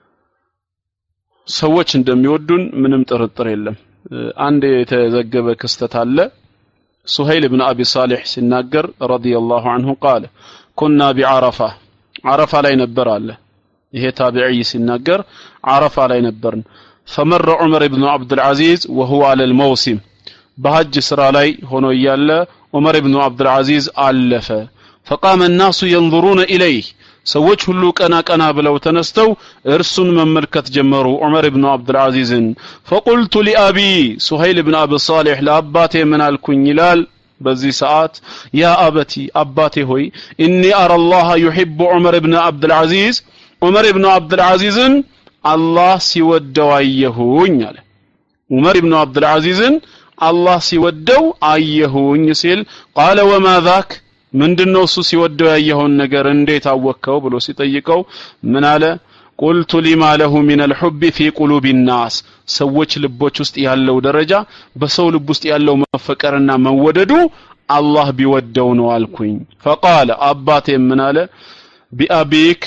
ሰዎች እንደሚወዱን ምንም ጥርጥር የለም አንድ የተዘገበ ክስተት አለ ሱሀይል ኢብኑ አቢ ሷሊህ ሲናገር ረዲየላሁ ዐንሁ قال كنا بعرفه عرفه ላይ ነበር አለ ይሄ ታቢዒ ሲናገር عرفه ላይ ነበርን فمر عمر بن عبد العزيز وهو على الموسم بحج سرا ላይ ሆኖ እያለ عمر بن عبد العزيز አለፈ فقام الناس ينظرون اليه ሰዎች ሁሉ ቀና ቀና ብለው ተነስተው እርሱን መመልከት ጀመሩ ዑመር ኢብኑ አብዱል አዚዝን فقلت لابي سهيل بن ابي صالح ለአባቴ ምን አልኩኝ ይላል በዚህ ሰዓት ያ አባቲ አባቴ ሆይ اني ارى الله يحب عمر بن عبد العزيز عمر بن عبد العزيزን አላህ ሲወደው አየሁኝ አለ ዑመር ኢብኑ አብዱል አዚዝን አላህ ሲወደው አየሁኝ ሲል قال وما ذاك ምንድነው እሱ ሲወደው ያየውን ነገር እንዴት አወከው ብሎ ሲጠይቀው ምን አለ قلت لما له من الحب في قلوب الناس ሰዎች ልቦች ውስጥ ያለው ደረጃ በሰው ልብ ውስጥ ያለው መፈቀርና መወደዱ አላህ ቢወደው ነው አልኩኝ فقال አባቴ ምን አለ بأبيك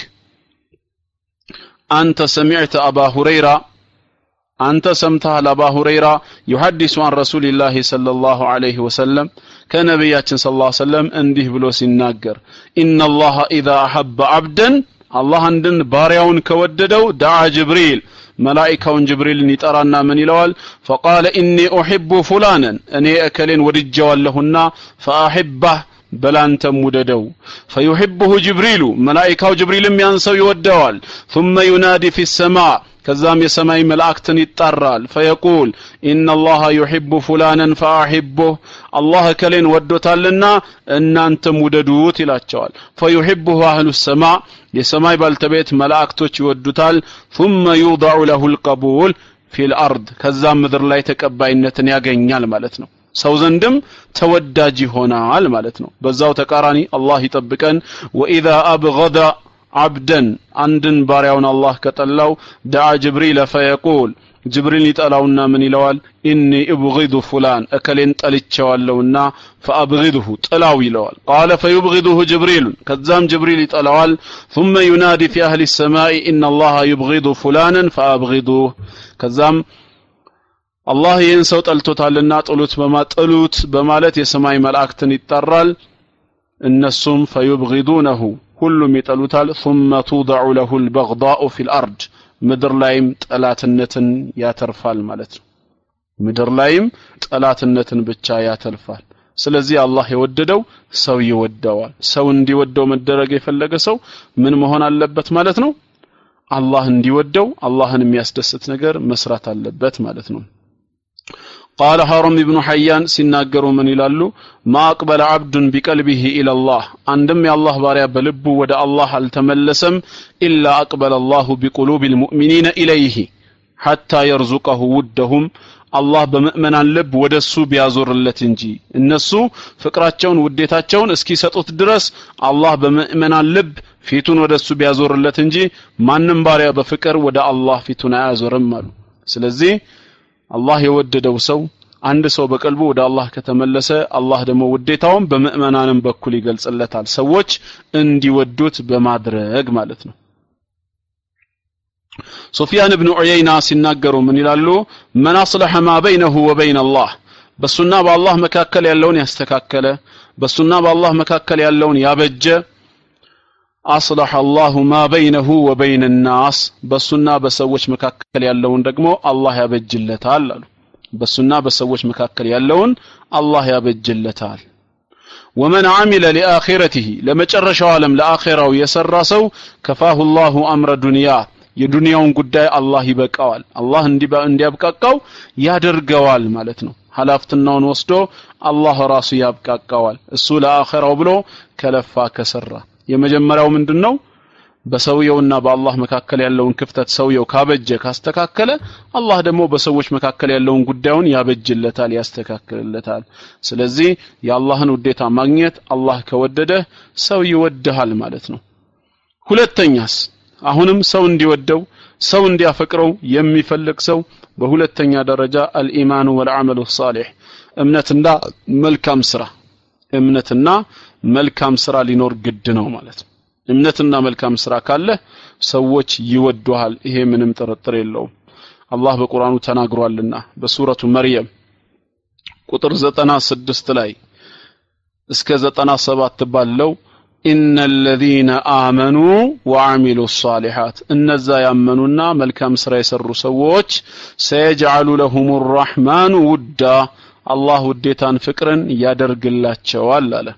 أنت سمعت أبا هريرة أنت سمتها لأبا هريرة يحدث عن رسول الله صلى الله عليه وسلم كنبياتنا صلى الله عليه وسلم انده بلوس الناقر إن الله إذا أحب عبدا الله عندن باريون كوددو دعا جبريل ملائكة جبريل نترانا من الوال فقال إني أحب فلانا أني أكلين ورجوال لهن فأحبه بل أنت مددو فيحبه جبريل ملائكة جبريل ينسوا يودوال ثم ينادي في السماء كذام يسماي ملائكة يتطرال فيقول إن الله يحب فلانا فأحبه الله كلين ودوتالنا أن أنت مددوت إلى الجوال فيحبه أهل السماء يسماي بالتبيت ملائكة يودوتال ثم يوضع له القبول في الأرض كذام مذر لا يتكبين يغنيال مالتنا ሰው ዘንድም ተወዳጅ ይሆናል ማለት ነው በዛው ተቃራኒ አላህ ይጠብቀን وإذا أبغض عبدا عندن ባሪያውን አላህ ከጠላው دعا جبريل فيقول جبريل يطلاውና ምን ይለዋል إني أبغض فلان أكلين ጠልቼዋለሁና فأبغضه طلاው ይለዋል قال فيبغضه جبريل ከዛም جبريل ይጠላዋል ثم ينادي في أهل السماء إن الله يبغض فلانا فأبغضوه ከዛም አላህ ይህን ሰው ጠልቶታልና ጥሉት በማጥሉት በማለት የሰማይ መላእክትን ይጣራል እነሱም فيبغضونه ሁሉም ይጠሉታል ثم توضع له البغضاء في الأرض ምድር ላይም ጠላትነትን ያተርፋል ማለት ነው ምድር ላይም ጠላትነትን ብቻ ያተርፋል ስለዚህ አላህ የወደደው ሰው ይወደዋል ሰው እንዲወደው መደረግ የፈለገ ሰው ምን መሆን አለበት ማለት ነው አላህ እንዲወደው አላህን የሚያስደስት ነገር መስራት አለበት ማለት ነው قال هارون بن حيان سيناغروا من يلالو ما اقبل عبد بقلبه الى الله عندم يا الله باريا بلبو ود الله التملسم الا اقبل الله بقلوب المؤمنين اليه حتى يرزقه ودهم الله بمؤمنان لب ወደሱ ቢያዞርለት እንጂ እነሱ ፍቅራቸውን ውዴታቸውን እስኪ ሰጡት ድረስ አላህ በመእመናን ልብ ፊቱን ወደሱ ቢያዞርለት እንጂ ማንንም ባሪያ በፍቅር ወደ አላህ ፊቱን አያዞርም አሉ ስለዚህ አላህ የወደደው ሰው አንድ ሰው በቀልቡ ወደ አላህ ከተመለሰ አላህ ደግሞ ውዴታውን በመእመናንም በኩል ይገልጽለታል ሰዎች እንዲወዱት በማድረግ ማለት ነው ሱፊያን ኢብኑ ዑየይና ሲናገሩ ምን ይላሉ من اصلح ما بينه وبين الله በሱና በአላህ መካከል ያለውን ያስተካከለ በሱና በአላህ መካከል ያለውን ያበጀ أصلح الله ما بينه وبين الناس بسنا بسوش مكاكل يالون دقمو الله يبجلتال بسنا بسوش مكاكل يالون الله يبجلتال ومن عمل لآخرته لما جرش عالم لآخره ويسر سو كفاه الله أمر دنيا የዱንያውን ጉዳይ አላህ ይበቃዋል አላህ እንዲባ እንዲያብቃቃው ያደርገዋል ማለት ነው ሐላፍትናውን ወስዶ አላህ ራሱ ያብቃቃዋል እሱ ለአኺራው ብሎ ከለፋ ከሰራ የመጀመሪያው ምንድነው በሰውየውና በአላህ መካከል ያለውን ክፍተት ሰውየው ካበጀ ካስተካከለ አላህ ደግሞ በሰዎች መካከል ያለውን ጉዳዩን ያበጅለታል ያስተካክልለታል ስለዚህ የአላህን ውዴታ ማግኘት አላህ ከወደደ ሰው ይወድሃል ማለት ነው ሁለተኛስ አሁንም ሰው እንዲወደው ሰው እንዲያፈቅረው የሚፈልግ ሰው በሁለተኛ ደረጃ አልኢማኑ ወልዓመሉ ሷሊህ እምነትና መልካም ስራ እምነትና መልካም ስራ ሊኖር ግድ ነው ማለት ነው እምነትና መልካም ስራ ካለ ሰዎች ይወዱሃል ይሄ ምንም ጥርጥር የለውም አላህ በቁርአኑ ተናግሯልና በሱረቱ መርየም ቁጥር ዘጠና ስድስት ላይ እስከ ዘጠና ሰባት ባለው إن الذين آمنوا وعملوا الصالحات النزا يأمنونا ملكام سرا يسروا سووش سيجعل لهم الرحمن ودا الله وديتان فكرا يادرق الله شوال له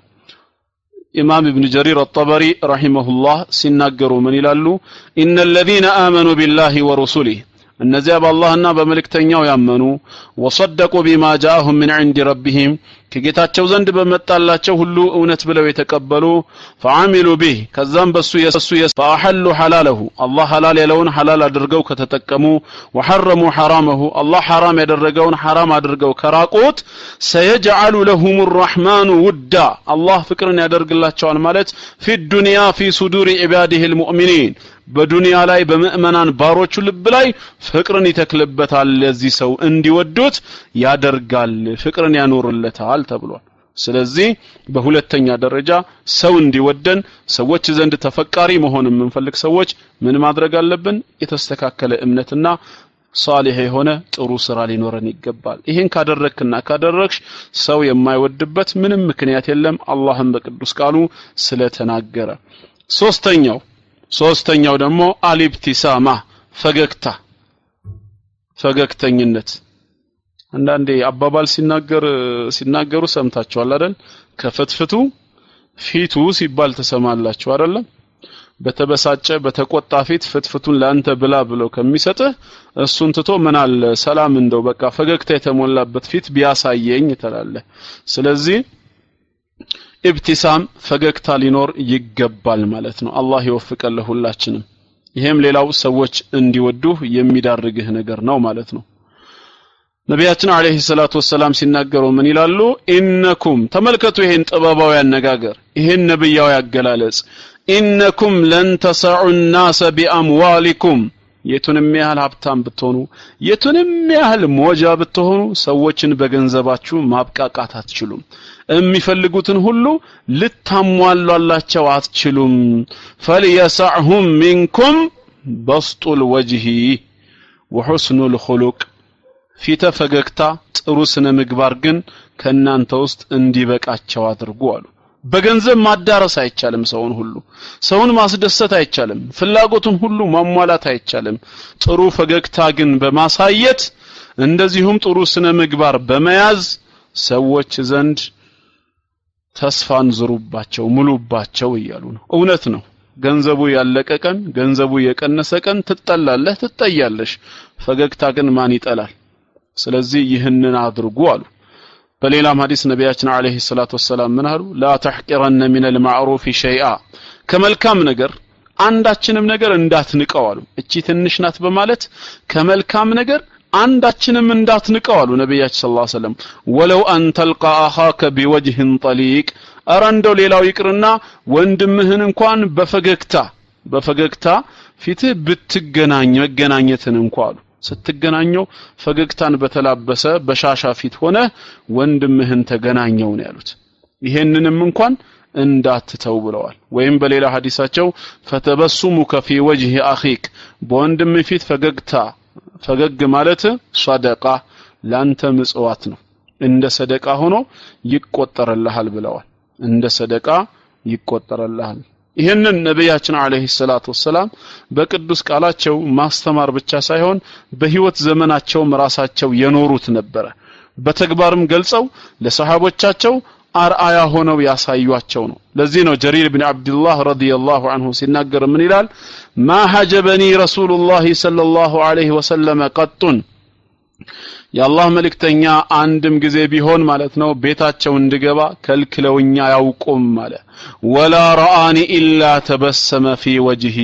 إمام ابن جرير الطبري رحمه الله سنقروا من يلالو إن الذين آمنوا بالله ورسوله النزاب الله النابا ملك تنياو يأمنوا وصدقوا بما جاءهم من عند ربهم كجيتاچو زند بمطالاچو ሁሉ እውነት ብለው የተቀበሉ فعملوا به ከዛም በሱ የሱ فاحلوا حلاله الله حلال ያለውን حلال አድርገው ከተጠቀሙ وحرموا حرامه الله حرام ያደረገውን حرام አድርገው ከራቁት سيجعل لهم الرحمن ودا الله ፍቅርን ያደርግላቸዋል ማለት في الدنيا في صدور عباده المؤمنين በዱንያ ላይ በመእመናን ባሮቹ ልብ ላይ ፍቅርን ይተክልበታል ለዚህ ሰው እንዲወዱት ያደርጋል ፍቅርን ያኖርለታል ተብሏል ስለዚህ በሁለተኛ ደረጃ ሰው እንዲወደን ሰዎች ዘንድ ተፈቃሪ መሆን የምንፈልግ ሰዎች ምን ማድረግ አለብን የተስተካከለ እምነትና ሷሊህ የሆነ ጥሩ ስራ ሊኖረን ይገባል ይሄን ካደረክና ካደረክሽ ሰው የማይወድበት ምንም ምክንያት የለም አላህም በቅዱስ ቃሉ ስለተናገረ ሶስተኛው ሶስተኛው ደግሞ አልኢብቲሳማ ፈገግታ ፈገግተኝነት አንዳንዴ አባባል ሲናገር ሲናገሩ ሰምታችኋል አይደል ከፍትፍቱ ፊቱ ሲባል ተሰማላችሁ አይደል በተበሳጨ በተቆጣ ፊት ፍትፍቱን ላንተ ብላ ብለው ከሚሰጥህ እሱን ትቶ ምን አለ ሰላም እንደው በቃ ፈገግታ የተሞላበት ፊት ቢያሳየኝ ተላለ ስለዚህ ኢብቲሳም ፈገግታ ሊኖር ይገባል ማለት ነው አላህ ይወፍቀን ለሁላችንም ይሄም ሌላው ሰዎች እንዲወዱህ የሚዳርግህ ነገር ነው ማለት ነው ነቢያችን አለይሂ ሰላቱ ወሰለም ሲናገሩ ምን ይላሉ ኢነኩም ተመልከቱ ይሄን ጥበባዊ አነጋገር ይሄን ነብያዊ አገላለጽ ኢነኩም ለን ተሰዑ الناس باموالكم የቱንም ያህል ሀብታም ብትሆኑ የቱንም ያህል ሞጃ ብትሆኑ ሰዎችን በገንዘባችሁ ማብቃቃት አትችሉም የሚፈልጉትን ሁሉ ልታሟላላቸው አትችሉም فليسعهم منكم بسط الوجه وحسن الخلق ፊተ ፈገግታ ጥሩ ስነ ምግባር ግን ከናንተ ውስጥ እንዲበቃቸው አድርጉ አሉ በገንዘብ ማዳረስ አይቻልም ሰውን ሁሉ ሰውን ማስደሰት አይቻልም ፍላጎቱን ሁሉ ማሟላት አይቻልም ጥሩ ፈገግታ ግን በማሳየት እንደዚሁም ጥሩ ስነ ምግባር በመያዝ ሰዎች ዘንድ ተስፋን ዝሩባቸው ሙሉባቸው ይያሉ ነው እውነት ነው ገንዘቡ ያለቀ ቀን ገንዘቡ የቀነሰ ቀን ትጠላለህ ትጠያለሽ ፈገግታ ግን ማን ይጠላል ስለዚህ ይህንን አድርጉ አሉ በሌላም ሐዲስ ነቢያችን አለይሂ ሰላቱ ወሰለም ምን አሉ ላ ተህቂረነ ሚን المعروف شيئا ከመልካም ነገር አንዳችንም ነገር እንዳትንቀው አሉ እቺ ትንሽ ናት በማለት ከመልካም ነገር አንዳችንም እንዳትንቀው አሉ ነቢያችን ሰለላሁ ዐለይሂ ወሰለም ወለው አን ተልቃ አኻከ بوجه طليق አራንደው ሌላው ይቅርና ወንድምህን እንኳን በፈገግታ በፈገግታ ፊትህ ብትገናኝ መገናኘትን እንኳን ስትገናኘው ፈገግታን በተላበሰ በሻሻ ፊት ሆነ ወንድምህን ተገናኘው ነው ያሉት ይሄንንም እንኳን እንዳትተው ብለዋል ወይም በሌላ ሐዲሳቸው ፈተበሱሙከ في وجه اخيك በወንድም ፊት ፈገግታ ፈገግ ማለት ሰደቃ ላንተ ምጽዋት ነው እንደ ሰደቃ ሆኖ ይቆጠርልሃል ብለዋል እንደ ሰደቃ ይቆጠርልሃል ይሄንን ነብያችን አለይሂ ሰላቱ ወሰለም በቅዱስ ቃላቸው ማስተማር ብቻ ሳይሆን በህይወት ዘመናቸው ራሳቸው የኖሩት ነበር በተግባርም ገልጸው ለሰሃቦቻቸው አርአያ ሆነው ያሳዩአቸው ነው ለዚህ ነው ጀሪር ኢብኑ አብዱላህ ረዲየላሁ ዐንሁ ሲናገር ምን ይላል ማ ሐጀበኒ ረሱሉላህ ሰለላሁ ዐለይሂ ወሰለም ቀጡን የአላህ መልእክተኛ አንድም ጊዜ ቢሆን ማለት ነው ቤታቸው እንድገባ ከልክለውኛ ያውቁም ማለት ወላ ረአኒ ኢላ ተበሰመ ፊ ወጅሂ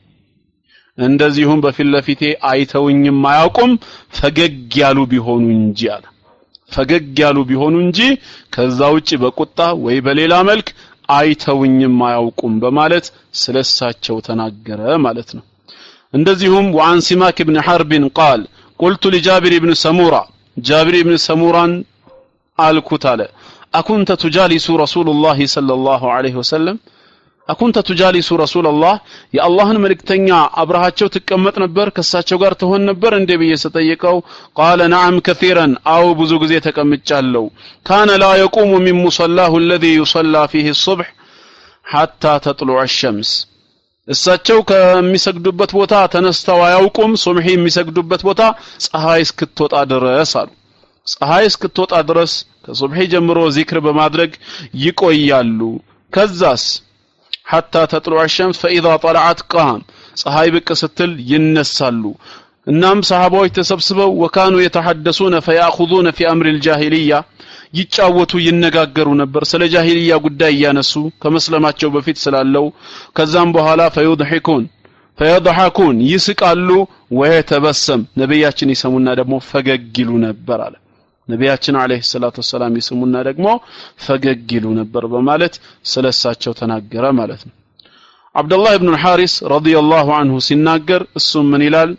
እንደዚሁም በፊት ለፊቴ አይተውኝም አያውቁም ፈገግ ያሉ ቢሆኑ እንጂ አለ ፈገግ ያሉ ቢሆኑ እንጂ ከዛ ውጪ በቁጣ ወይ በሌላ መልክ አይተውኝም አያውቁም በማለት ስለሳቸው ተናገረ ማለት ነው እንደዚሁም وعن سماك بن حرب قال قلت لجابر بن سمورة جابر بن سمورة قالكت على أكنت تجالس رسول الله صلى الله عليه وسلم أكنت تجالس رسول الله يا الله ملكتنيا أبرهاتشو تكمت نبر كساتشو غار تهون نبر اندي بي ستيقو قال نعم كثيرا أو بزوغ زي تكمت جالو كان لا يقوم من مصلاه الذي يصلى فيه الصبح حتى تطلع الشمس እሳቸው ከሚሰግዱበት ቦታ ተነስተው አያውቁም ሱብሂ የሚሰግዱበት ቦታ ፀሐይ እስክትወጣ ድረስ አሉ ፀሐይ እስክትወጣ ድረስ ከሱብሂ ጀምሮ ዚክር በማድረግ ይቆያሉ ከዛስ حتى تطلع الشمس فاذا طلعت قام ፀሐይ ብቅ ስትል ይነሳሉ እናም ሰሃባዎች ተሰብስበው ወካኑ የተሐደሱነ فياخذون في امر الجاهليه ይጫወቱ ይነጋገሩ ነበር ስለ ጃሂልያ ጉዳይ ያነሱ ከመስለማቸው በፊት ስላለው ከዛም በኋላ فيضحكون فيضحكون ይስቃሉ ወይተበሰም ነብያችን ይሰሙና ደግሞ ፈገግ ይሉ ነበር አለ ነብያችን አለይሂ ሰላቱ ወሰለም ይሰሙና ደግሞ ፈገግ ይሉ ነበር በማለት ስለሳቸው ተናገረ ማለት ነው አብዱላህ ኢብኑ الحارث ረዲየላሁ ዐንሁ ሲናገር እሱ ምን ይላል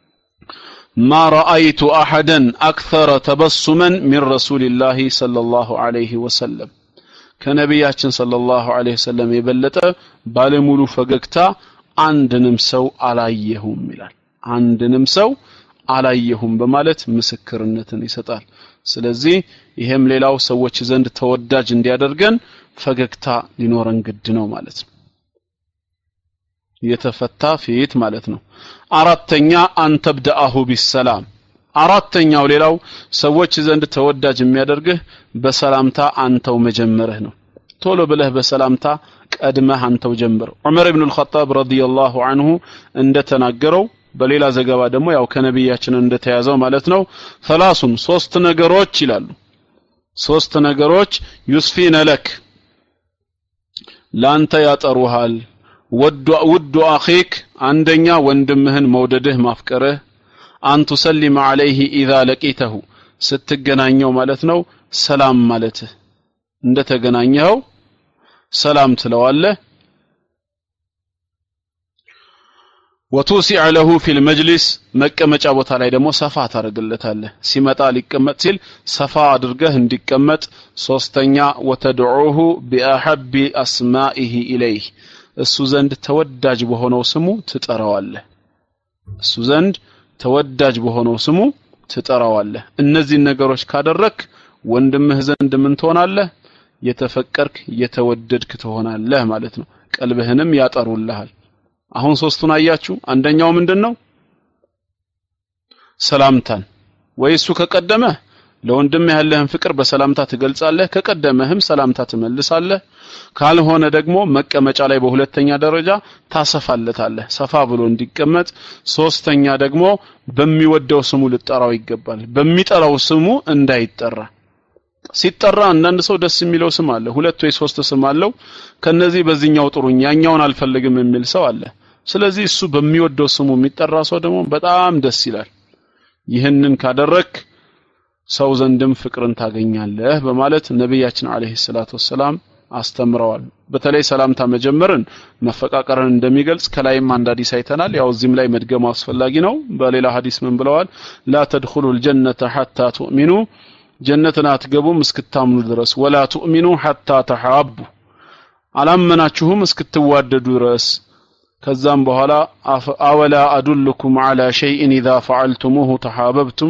ما رأيت أحدا أكثر تبسما من رسول الله صلى الله عليه وسلم كنبياتنا صلى الله عليه وسلم يبلت بالمولو فقكتا عندنم سو عليهم ملال عندنم سو عليهم بمالت مسكرنتن يسطال ስለዚህ ይሄም ሌላው ሰዎች ዘንድ ተወዳጅ እንዲያደርገን ፈገግታ ሊኖረን ግድ ነው ማለት ነው የተፈታ ፊት ማለት ነው አራተኛ አንተብዳሁ ቢሰላም አራተኛው ሌላው ሰዎች ዘንድ ተወዳጅ የሚያደርግህ በሰላምታ አንተው መጀመርህ ነው ቶሎ ብለህ በሰላምታ ቀድመህ አንተው ጀምር ዑመር ኢብኑ አልኸጣብ ረዲየላሁ ዐንሁ እንደተናገረው በሌላ ዘገባ ደግሞ ያው ከነብያችን እንደተያዘው ማለት ነው ثلاث ሶስት ነገሮች ይላሉ ሶስት ነገሮች ዩስፊነ ለክ ላንተ ያጠሩሃል ወዱ ወዱ አኺክ አንደኛ ወንድምህን መውደድህ ማፍቀርህ አንቱ ሰሊም عليه اذا لقيته ስትገናኘው ማለት ነው ሰላም ማለትህ እንደተገናኘው ሰላም ትለዋለህ وتوسع له في المجلس መቀመጫ ቦታ ላይ ደግሞ ሰፋ ታረግለታለህ ሲመጣ ሊቀመጥ ሲል ሰፋ አድርገህ እንዲቀመጥ ሶስተኛ وتدعوه باحب اسمائه اليه እሱ ዘንድ ተወዳጅ በሆነው ስሙ ትጠራዋለህ እሱ ዘንድ ተወዳጅ በሆነው ስሙ ትጠራዋለህ እነዚህ ነገሮች ካደረክ ወንድምህ ዘንድ ምን ትሆናለህ የተፈቀርክ የተወደድክ ትሆናለህ ማለት ነው ቀልብህንም ያጠሩልሃል አሁን ሶስቱን አያችሁ አንደኛው ምንድነው ሰላምታን ወይሱ ከቀደመ ለወንድምህ ያለህን ፍቅር በሰላምታ ትገልጻለህ ከቀደመህም ሰላምታ ትመልሳለህ ካልሆነ ደግሞ መቀመጫ ላይ በሁለተኛ ደረጃ ታሰፋለታለህ ሰፋ ብሎ እንዲቀመጥ ሶስተኛ ደግሞ በሚወደው ስሙ ልጠራው ይገባል በሚጠራው ስሙ እንዳይጠራ ሲጠራ አንዳንድ ሰው ደስ የሚለው ስም አለ ሁለት ወይ ሶስት ስም አለው ከነዚህ በዚህኛው ጥሩኝ ያኛውን አልፈልግም የሚል ሰው አለ ስለዚህ እሱ በሚወደው ስሙ የሚጠራ ሰው ደግሞ በጣም ደስ ይላል ይህንን ካደረክ ሰው ዘንድም ፍቅርን ታገኛለህ በማለት ነብያችን አለይሂ ሰላቱ ወሰለም አስተምረዋል በተለይ ሰላምታ መጀመርን መፈቃቀርን እንደሚገልጽ ከላይም አንድ ሐዲስ አይተናል ያው እዚህም ላይ መድገም አስፈላጊ ነው በሌላ ሐዲስ ምን ብለዋል لا تدخلوا الجنة حتى تؤمنوا ጀነትን አትገቡም እስክታምኑ ድረስ ولا تؤمنوا حتى تحابوا አላመናችሁም እስክትዋደዱ ድረስ ከዛም በኋላ አወላ አዱልኩም على شيء اذا فعلتموه تحاببتم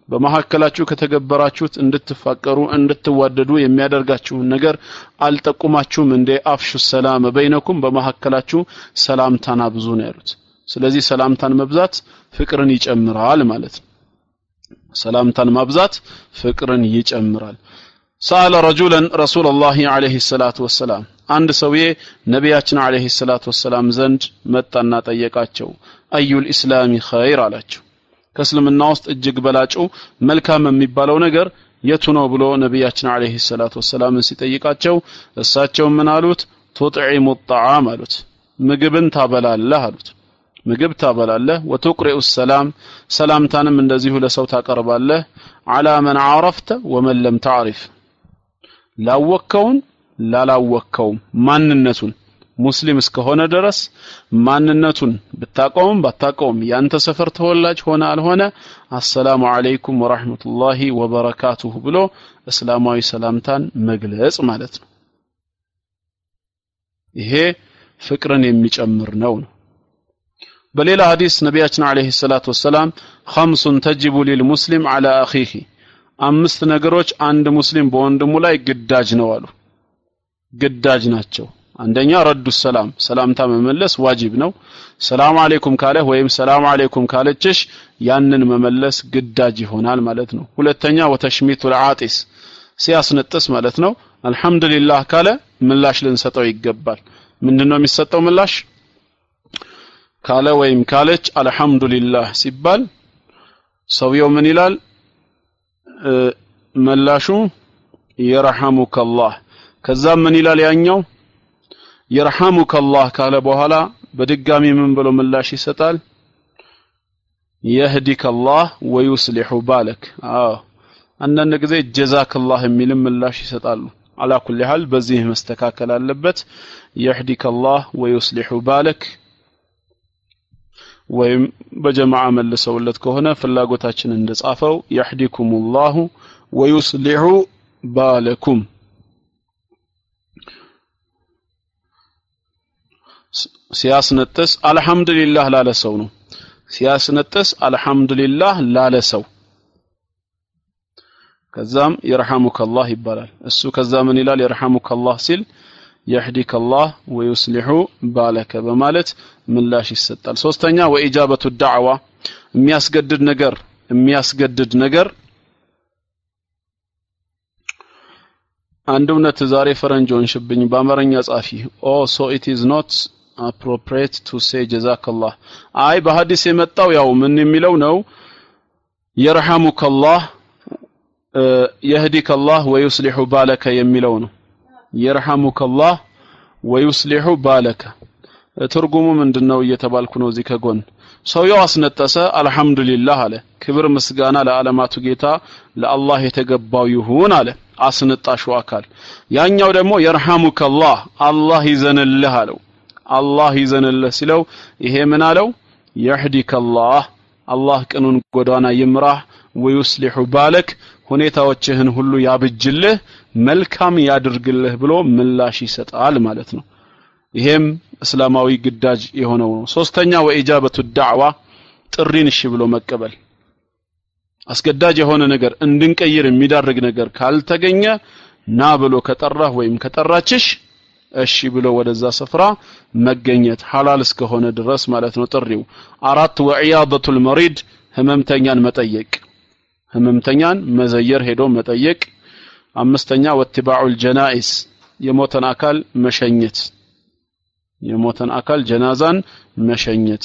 በመሐከላችሁ ከተገበራችሁት እንድትፋቀሩ እንድትዋደዱ የሚያደርጋችሁን ነገር አልጠቁማችሁም እንደ አፍሹ ሰላም በይነኩም በመሐከላችሁ ሰላምታን አብዙ ነው ያሉት ስለዚህ ሰላምታን መብዛት ፍቅርን ይጨምራል ማለት ነው ሰላምታን ማብዛት ፍቅርን ይጨምራል سأل رجلا رسول الله عليه الصلاة والسلام عند سويه نبياتنا عليه الصلاة والسلام زند متنا ጠየቃቸው أي الإسلام خير አላቸው ከእስልምና ውስጥ እጅግ በላጩ መልካም የሚባለው ነገር የቱ ነው ብሎ ነብያችን አለይሂ ሰላቱ ወሰለም ሲጠይቃቸው እሳቸው ምን አሉት تطعم الطعام አሉት ምግብን ታበላለህ አሉት ምግብ ታበላለህ وتقرئ السلام ሰላምታንም እንደዚሁ ለሰው ታቀርባለህ على من عرفت ومن لم تعرف ላወከውን ላላወከውም ማንነቱን ሙስሊም እስከሆነ ድረስ ማንነቱን ብታቀውም ባታቀውም ያንተ ሰፈር ተወላጅ ሆነ አልሆነ አሰላሙ አለይኩም ወራህመቱላሂ ወበረካቱሁ ብሎ እስላማዊ ሰላምታን መግለጽ ማለት ነው ይሄ ፍቅርን የሚጨምር ነው በሌላ ሐዲስ ነብያችን አለይሂ ሰላቱ ወሰለም خمس تجب للمسلم على اخيه አምስት ነገሮች አንድ ሙስሊም በወንድሙ ላይ ግዳጅ ነው አሉ ግዳጅ ናቸው አንደኛ ረዱ ሰላም ሰላምታ መመለስ ዋጅብ ነው ሰላም አለይኩም ካለ ወይም ሰላም አለይኩም ካለችሽ ያንን መመለስ ግዳጅ ይሆናል ማለት ነው ሁለተኛ ወተሽሚቱል አጢስ ሲያስነጥስ ማለት ነው አልহামዱሊላህ ካለ ምላሽ ልንሰጠው ይገባል ምንድነው የሚሰጠው ምላሽ ካለ ወይም ካለች አልহামዱሊላህ ሲባል ሰውየው ምን ይላል መላሹ ይርሐሙከላህ ከዛ ምን ይላል ያኛው ይርሐሙከላህ ካለ በኋላ በድጋሚ ምን ብሎ ምላሽ ይሰጣል ይህዲከላህ ወይስሊሁ ባለክ አዎ አንዳንድ ጊዜ ጀዛከላህ የሚል ምላሽ ይሰጣሉ አላ ኩሊ ሐል በዚህ መስተካከል አለበት ይህዲከላህ ወይስሊሁ ባለክ ወይም በጀማዓ መልሰውለት ከሆነ ፍላጎታችን እንደጻፈው ይህዲኩሙላሁ ወይስሊሁ ባለኩም ሲያስነጥስ አልহামዱሊላህ ላለ ሰው ነው ሲያስነጥስ አልহামዱሊላህ ላለ ሰው ከዛም ይርሐሙከላህ ይባላል እሱ ከዛ ምን ይላል ይርሐሙከላህ ሲል يهديكالله ويصلح بالك በማለት ምላሽ ይሰጣል ሶስተኛ ወኢጃበቱ ዳዕዋ የሚያስገድድ ነገር የሚያስገድድ ነገር አንዱነት ዛሬ ፈረንጆን ሽብኝ በአማርኛ ጻፊ ኦ so it is not appropriate to say jazakallah አይ በሐዲስ የመጣው ያው ምን የሚለው ነው ይርሐሙከላህ يهديكالله ويصلح بالك የሚለው ነው ይርሐሙከላህ ወይስሊሁ ባለከ ትርጉሙ ምንድነው እየተባልኩ ነው እዚህ ከጎን ሰውየው አስነጠሰ አልহামዱሊላህ አለ ክብር ምስጋና ለዓለማቱ ጌታ ለአላህ የተገባው ይሁን አለ አስነጣሹ አካል ያኛው ደግሞ ይርሐሙከላህ አላህ ይዘንልህ አለው አላህ ይዘንልህ ሲለው ይሄ ምን አለው ይህዲከላህ አላህ ቅኑን ጎዳና ይምራህ ወይስሊሁ ባለክ ሁኔታዎችህን ሁሉ ያብጅልህ መልካም ያድርግልህ ብሎ ምላሽ ይሰጣል ማለት ነው ይሄም እስላማዊ ግዳጅ የሆነው ነው ሶስተኛ ወኢጃበቱ ዳዕዋ ጥሪን እሺ ብሎ መቀበል አስገዳጅ የሆነ ነገር እንድንቀይር የሚዳርግ ነገር ካልተገኘ ና ብሎ ከጠራህ ወይም ከጠራችሽ እሺ ብሎ ወደዛ ስፍራ መገኘት ሐላል እስከሆነ ድረስ ማለት ነው ጥሪው አራት ወኢያደቱል መሪድ ህመምተኛን መጠየቅ ህመምተኛን መዘየር ሄዶ መጠየቅ አምስተኛ ወትባኡል ጀናኢስ የሞተን አካል መሸኘት የሞተን አካል ጀናዛን መሸኘት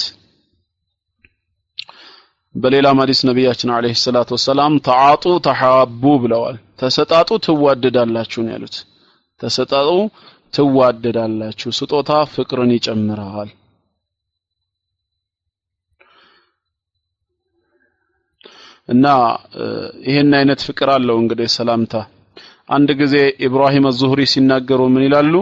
በሌላ ሐዲስ ነብያችን አለይሂ ሰላቱ ወሰለም ተዓጡ ተሐቡ ብለዋል ተሰጣጡ ትዋደዳላችሁ ነው ያሉት ተሰጣጡ ትዋደዳላችሁ ስጦታ ፍቅርን ይጨምራል እና ይሄን አይነት ፍቅር አለው እንግዲህ ሰላምታ አንድ ጊዜ ኢብራሂም አዝዙህሪ ሲናገሩ ምን ይላሉ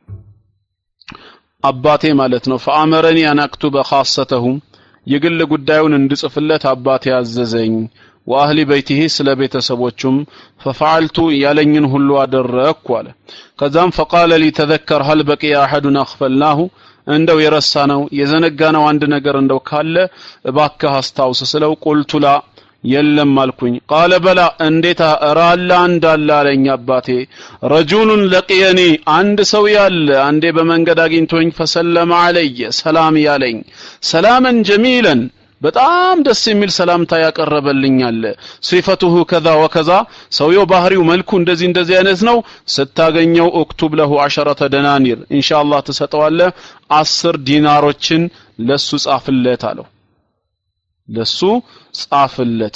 አባቴ ማለት ነው ፈአመረኒ አን አክቱበ ኻሰተሁም የግል ጉዳዩን እንድጽፍለት አባቴ ያዘዘኝ ወአህሊ በይቲሂ ስለ ቤተሰቦቹም ففعلت ያለኝን ሁሉ አደረኩ አለ ከዛም فقال لي تذكر هل بقي احد اغفلناه እንደው የረሳነው የዘነጋነው አንድ ነገር እንደው ካለ እባክህ አስታውስ ስለው ቁልቱ ላ የለም አልኩኝ قال بلا እንዴታ ራላ እንዳለ አለኝ አባቴ ረጁሉን ለቂየኒ አንድ ሰው ያለ አንዴ በመንገድ አግኝቶኝ فسلم علي ሰላም ያለኝ ሰላምን ጀሚለን በጣም ደስ የሚል ሰላምታ ያቀረበልኝ አለ ሲፈቱሁ ከዛ ወከዛ ሰውየው ባህሪው መልኩ እንደዚህ እንደዚህ አይነት ነው ስታገኘው اكتب له عشرة دنانير ኢንሻአላህ ተሰጠዋለህ አስር ዲናሮችን ለሱ ጻፍለት አለው ለሱ ጻፍለት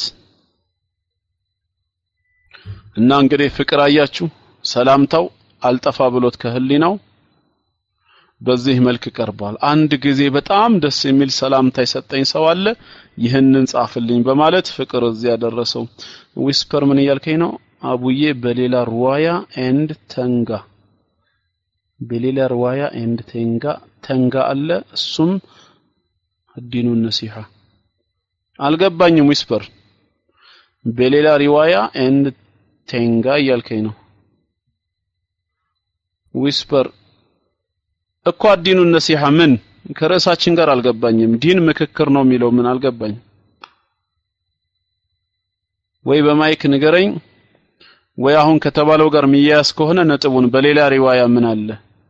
እና እንግዲህ ፍቅር አያችሁ ሰላምታው አልጠፋ ብሎት ከህሊናው በዚህ መልክ ቀርቧል አንድ ጊዜ በጣም ደስ የሚል ሰላምታ ይሰጠኝ ሰው አለ ይህንን ጻፍልኝ በማለት ፍቅር እዚያ ደረሰው ዊስፐር ምን ይያልከኝ ነው አቡዬ በሌላ ሩዋያ ኤንድ ተንጋ በሌላ ሩዋያ ኤንድ ተንጋ ተንጋ አለ እሱም ዲኑ ነሲሃ አልገባኝም ዊስፐር በሌላ ሪዋያ ኤንድ ተንጋ ይያልከኝ ነው ዊስፐር እኮ ዲኑ ነሲሃ ምን ከራሳችን ጋር አልገባኝም ዲን ምክክር ነው የሚለው ምን አልገባኝ ወይ በማይክ ንገረኝ ወይ አሁን ከተባለው ጋር ሚያያስ ከሆነ ነጥቡን በሌላ ሪዋያ ምን አለ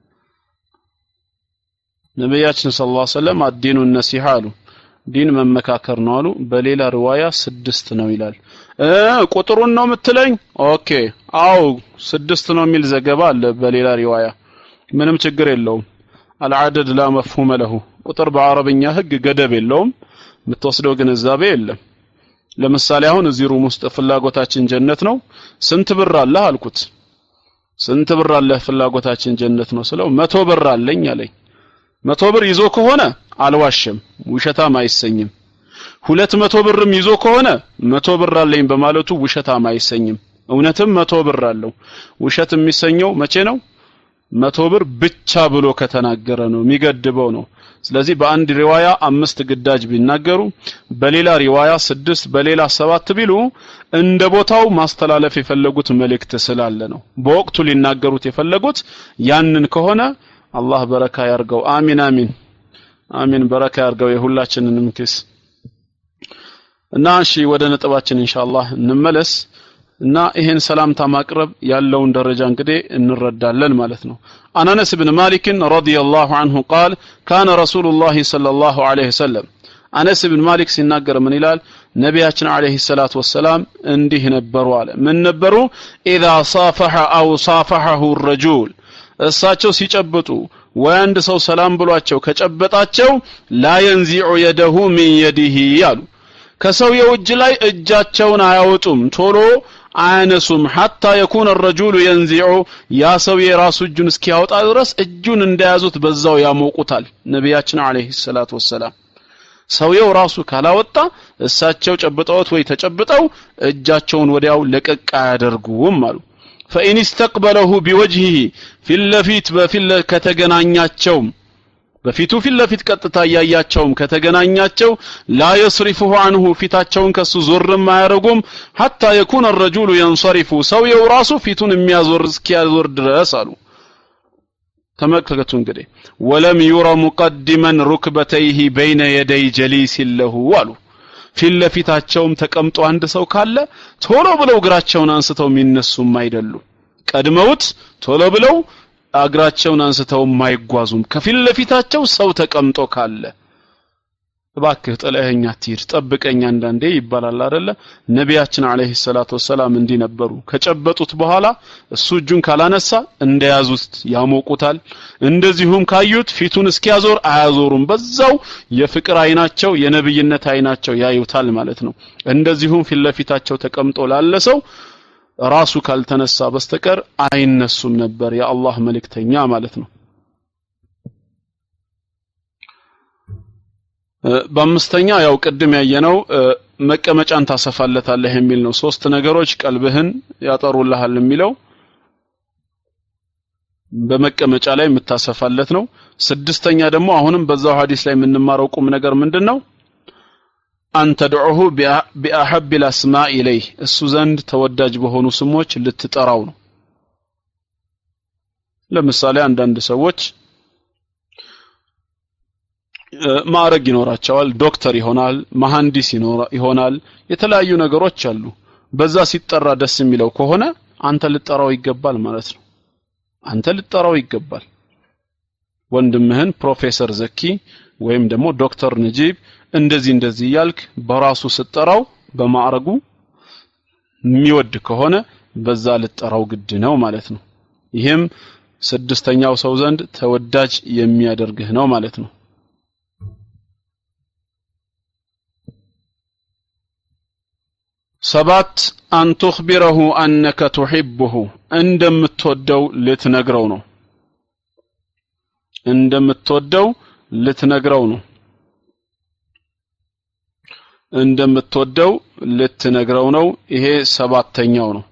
ነብያችን ሰለላሁ ዐለይሂ ወሰለም አዲኑ ነሲሃ አሉ ዲን መመካከር ነው አሉ በሌላ ሪዋያ ስድስት ነው ይላል እ ቁጥሩን ነው የምትለኝ ኦኬ አው ስድስት ነው የሚል ዘገባ አለ በሌላ ሪዋያ ምንም ችግር የለውም العدد لا مفهوم له ቁጥር በአረብኛ ህግ ገደብ የለውም የምትወስደው ግንዛቤ የለም ለምሳሌ አሁን እዚህ ሩም ውስጥ ፍላጎታችን ጀነት ነው ስንት ብር አለ አልኩት ስንት ብር አለ ፍላጎታችን ጀነት ነው ስለው መቶ ብር አለኝ አለኝ መቶ ብር ይዞ ከሆነ አልዋሽም ውሸታም አይሰኝም ሁለት መቶ ብርም ይዞ ከሆነ መቶ ብር አለኝ በማለቱ ውሸታም አይሰኝም እውነትም መቶ ብር አለው ውሸት የሚሰኘው መቼ ነው መቶ ብር ብቻ ብሎ ከተናገረ ነው የሚገድበው ነው ስለዚህ በአንድ ሪዋያ አምስት ግዳጅ ቢናገሩ በሌላ ሪዋያ ስድስት በሌላ ሰባት ቢሉ እንደ ቦታው ማስተላለፍ የፈለጉት መልእክት ስላለ ነው በወቅቱ ሊናገሩት የፈለጉት ያንን ከሆነ አላህ በረካ ያርገው አሚን አሚን አሚን በረካ ያርገው የሁላችንንም ኪስ እና እሺ ወደ ነጥባችን ኢንሻአላህ እንመለስ እና ይሄን ሰላምታ ማቅረብ ያለውን ደረጃ እንግዲህ እንረዳለን ማለት ነው አናነስ ኢብኑ ማሊክ ረዲየላሁ ዐንሁ قال كان رسول الله صلى الله عليه وسلم አነስ ኢብኑ ማሊክ ሲናገር ምን ይላል ነብያችን አለይሂ ሰላቱ ወሰለም እንዲህ ነበሩ አለ ምን ነበሩ اذا صافح او صافحه الرجل እሳቸው ሲጨብጡ ወይ አንድ ሰው ሰላም ብሏቸው ከጨበጣቸው لا ينزع يده من يده ያሉ ከሰውየው እጅ ላይ እጃቸውን አያወጡም ቶሎ አያነሱም حتى يكون الرجل ينزع ያ ሰው የራሱ እጁን እስኪያወጣ ድረስ እጁን እንደያዙት በዛው ያሞቁታል ነብያችን አለይሂ ሰላቱ ወሰለም ሰውየው ራሱ ካላወጣ እሳቸው ጨብጠውት ወይ ተጨብጠው እጃቸውን ወዲያው ለቀቅ አያደርጉም አሉ فإن استقبله بوجهه في اللفيت بفل ከተገናኛቸው በፊቱ ፊት ለፊት ቀጥታ ያያቸውም ከተገናኛቸው لا يصرفه عنه ፊታቸውን ከሱ ዞርም አያረጉም حتى يكون الرجل ينصرف ሰውየው ራሱ ፊቱን የሚያዞር እስኪያዞር ድረስ አሉ ተመልከቱ እንግዲህ ولم ير مقدما ركبتيه بين يدي جليس له አሉ ፊት ለፊታቸውም ተቀምጦ አንድ ሰው ካለ ቶሎ ብለው እግራቸውን አንስተው የሚነሱም አይደሉ ቀድመውት ቶሎ ብለው አግራቸውን አንስተው ማይጓዙም ከፊት ለፊታቸው ሰው ተቀምጦ ካለ እባክህ ጥለኸኝ አትሂድ ጠብቀኝ አንዳንዴ ይባላል አይደለ ነብያችን አለይሂ ሰላቱ ወሰለም እንዲህ ነበሩ ከጨበጡት በኋላ እሱ እጁን ካላነሳ እንደያዙት ያሞቁታል እንደዚሁም ካዩት ፊቱን እስኪያዞር አያዞሩም በዛው የፍቅር አይናቸው የነብይነት አይናቸው ያዩታል ማለት ነው እንደዚሁም ፊት ለፊታቸው ተቀምጦ ላለ ሰው ራሱ ካልተነሳ በስተቀር አይነሱም ነበር የአላህ መልእክተኛ ማለት ነው በአምስተኛ ያው ቅድም ያየነው መቀመጫን ታሰፋለታለህ የሚል ነው ሶስት ነገሮች ቀልብህን ያጠሩልሃል የሚለው በመቀመጫ ላይ የምታሰፋለት ነው ስድስተኛ ደግሞ አሁንም በዛው ሐዲስ ላይ የምንማረው ቁም ነገር ምንድነው አንተ دعوه بأحب الاسماء اليه እሱ ዘንድ ተወዳጅ በሆኑ ስሞች ልትጠራው ነው ለምሳሌ አንዳንድ ሰዎች ማዕረግ ይኖራቸዋል ዶክተር ይሆናል መሐንዲስ ይሆናል የተለያዩ ነገሮች አሉ በዛ ሲጠራ ደስ የሚለው ከሆነ አንተ ልጠራው ይገባል ማለት ነው አንተ ልጠራው ይገባል ወንድምህን ፕሮፌሰር ዘኪ ወይም ደግሞ ዶክተር ነጂብ እንደዚህ እንደዚህ ያልክ በራሱ ስጠራው በማዕረጉ የሚወድ ከሆነ በዛ ልጠራው ግድ ነው ማለት ነው ይሄም ስድስተኛው ሰው ዘንድ ተወዳጅ የሚያደርግህ ነው ማለት ነው ሰባት አን تخبره انك تحبه እንደምትወደው ልትነግረው ነው እንደምትወደው ልትነግረው ነው እንደምትወደው ልትነግረው ነው ይሄ ሰባተኛው ነው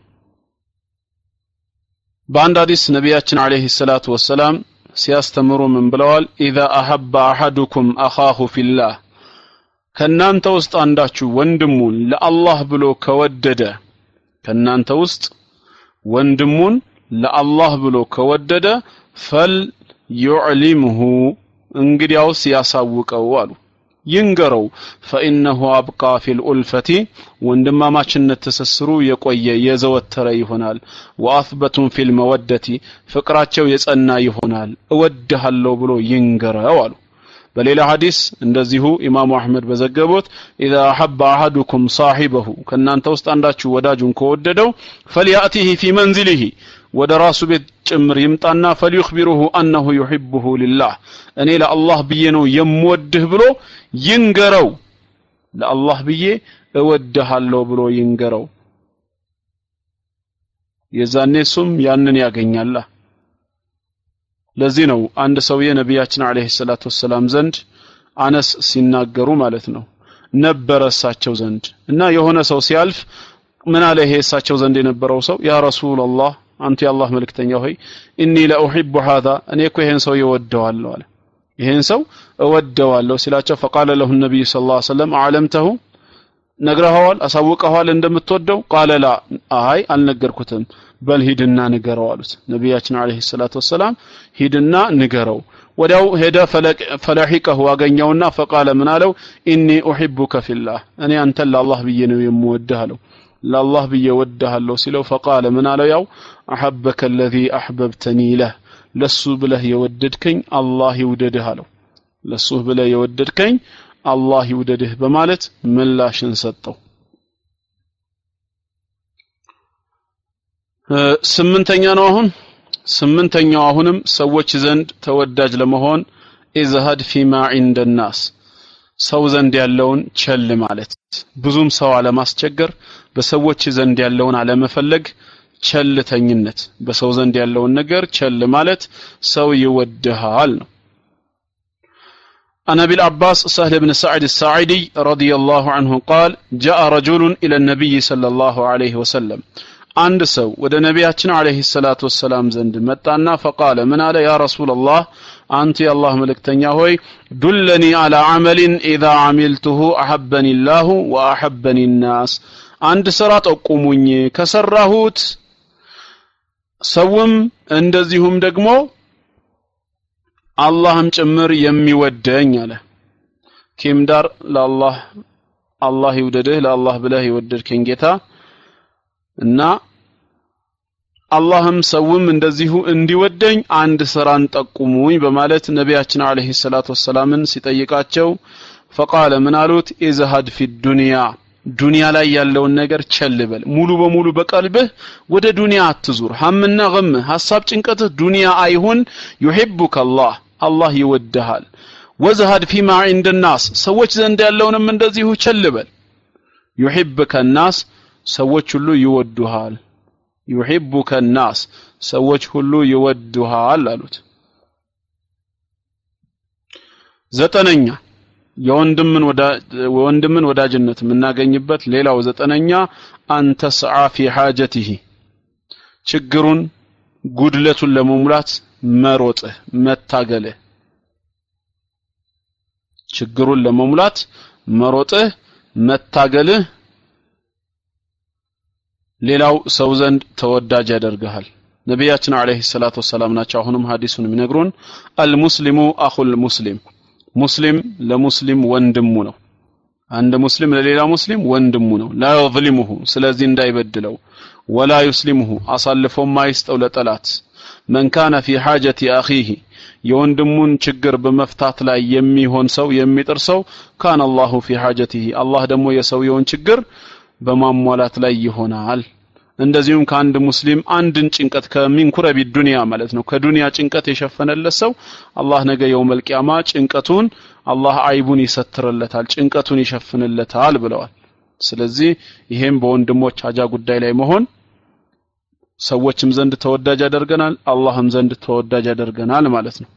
በአንድ ሐዲስ ነብያችን አለይሂ ሰላቱ ወሰለም ሲያስተምሩ ምን ብለዋል اذا احب احدكم اخاه في الله ከናንተ ውስጥ አንዳችሁ ወንድሙን ለአላህ ብሎ ከወደደ ከናንተ ውስጥ ወንድሙን ለአላህ ብሎ ከወደደ ፈል يعلمه እንግዲያውስ ያሳውቀው አሉ ይንገረው فانه ابقى في الالفه ወንድማማችነት ተሰስሩ የቆየ የዘወተረ ይሆናል واثبت في الموده ፍቅራቸው የጸና ይሆናል እወድሃለሁ ብሎ ይንገረው አሉ በሌላ ሐዲስ እንደዚሁ ኢማሙ አህመድ በዘገቡት اذا احب احدكم صاحبه ከናንተ ውስጥ አንዳችሁ ወዳጁን ከወደደው فلياتيه في منزله ወደ ራሱ ቤት ጭምር ይምጣና فليخبره انه يحبه لله እኔ ለአላህ ብዬ ነው የምወድህ ብሎ ይንገረው ለአላህ ብዬ እወድሃለሁ ብሎ ይንገረው የዛኔሱም ያንን ያገኛል ለዚህ ነው አንድ ሰው የነብያችን አለይሂ ሰላቱ ወሰለም ዘንድ አነስ ሲናገሩ ማለት ነው ነበረሳቸው ዘንድ እና የሆነ ሰው ሲያልፍ ምን አለ ይሄ እሳቸው ዘንድ የነበረው ሰው ያ ረሱላህ አንተ የአላህ መልእክተኛ ሆይ ኢኒ ለኡሂቡ هذا እኔ እኮ ይሄን ሰው ይወደዋለሁ አለ ይሄን ሰው እወደዋለሁ ሲላቸው فقال له النبي صلى الله عليه وسلم علمته ነግረኸዋል አሳውቀኸዋል እንደምትወደው قال لا አይ አልነገርኩትም በል ሂድና ንገረው አሉት ነብያችን አለይሂ ሰላቱ ወሰለም ሂድና ንገረው ወዲያው ሄደ ፈለሂቀሁ አገኘውና فقال ምን አለው ኢኒ ኡሂቡከ ፊላህ እኔ አንተ ለአላህ ብዬ ነው የምወድህ አለው ለአላህ ብዬ ወድሃለሁ ሲለው فقال ምን አለው ያው احبك الذي احببتني له ለሱ ብለህ የወደድከኝ አላህ ይውደድህ አለው ለሱ ብለህ የወደድከኝ አላህ ይውደድህ በማለት ምላሽን ሰጠው ስምንተኛ ነው አሁን ስምንተኛው አሁንም ሰዎች ዘንድ ተወዳጅ ለመሆን ኢዝሃድ ፊማ عند الناس ሰው ዘንድ ያለውን ቸል ማለት ብዙም ሰው አለማስቸገር በሰዎች ዘንድ ያለውን አለመፈለግ ቸልተኝነት በሰው ዘንድ ያለውን ነገር ቸል ማለት ሰው ይወድሃል ነው أنا بالعباس سهل بن سعد الساعدي رضي الله عنه قال جاء رجل إلى النبي صلى الله عليه وسلم عند سو ود نبياتنا عليه الصلاة والسلام زند متانا فقال من على يا رسول الله أنت يا الله ملكتنيا هوي دلني على عمل إذا عملته أحبني الله وأحبني الناس عند سرات أقومني كسرهوت سوم اندزيهم دقمو اللهم ጭምር የሚወደኝ አለ ኪምዳር ለአላህ አላህ ይወደድህ ለአላህ ብለህ ይወደድከኝ ጌታ እና አላህም ሰውም እንደዚሁ እንዲወደኝ አንድ ስራን ጠቁሙኝ በማለት ነብያችን አለይሂ ሰላቱ ወሰላምን ሲጠይቃቸው فقال من አሉት ኢዝሃድ ፊ ዱንያ ዱንያ ላይ ያለውን ነገር ቸልበል ሙሉ በሙሉ በቀልብህ ወደ ዱንያ አትዙር ሐምና ገም ሐሳብ ጭንቀትህ ዱንያ አይሁን يحبك الله الله ይወድሃል ወዝሃድ ፊማ عند الناس ሰዎች ዘንድ ያለውንም እንደዚሁ ቸልበል يحبك الناس ሰዎች ሁሉ ይወዱሃል يحبك الناس ሰዎች ሁሉ ይወዱሃል አሉት ዘጠነኛ የወንድምን ወዳ ወንድምን ወዳጅነት የምናገኝበት ሌላው ዘጠነኛ አንተ ሰዓ في حاجته ችግሩን ጉድለቱን ለመሙላት መሮጥህ መታገልህ ችግሩን ለመሙላት መሮጥህ መታገልህ ሌላው ሰው ዘንድ ተወዳጅ ያደርጋል ነብያችን አለይሂ ሰላቱ ወሰለም ናቸው አሁንም ሐዲሱን የሚነግሩን አልሙስሊሙ አኹል ሙስሊም ሙስሊም ለሙስሊም ወንድሙ ነው አንድ ሙስሊም ለሌላ ሙስሊም ወንድሙ ነው لا يظلمه ስለዚህ እንዳይበድለው ولا يسلمه አሳልፎም ማይስጠው ለጠላት من كان في حاجة أخيه የወንድሙን ችግር በመፍታት ላይ የሚሆን ሰው የሚጥር ሰው كان الله في حاجته الله ደግሞ የሰውየውን ችግር በማሟላት ላይ ይሆናል እንደዚሁም ከአንድ ሙስሊም አንድን ጭንቀት ከሚንኩረብ ዱንያ ማለት ነው ከዱንያ ጭንቀት የሸፈነለት ሰው አላህ ነገ የውመል ቂያማ ጭንቀቱን አላህ አይቡን ይሰትርለታል ጭንቀቱን ይሸፍንለታል ብለዋል ስለዚህ ይሄም በወንድሞች ሀጃ ጉዳይ ላይ መሆን ሰዎችም ዘንድ ተወዳጅ ያደርገናል አላህም ዘንድ ተወዳጅ ያደርገናል ማለት ነው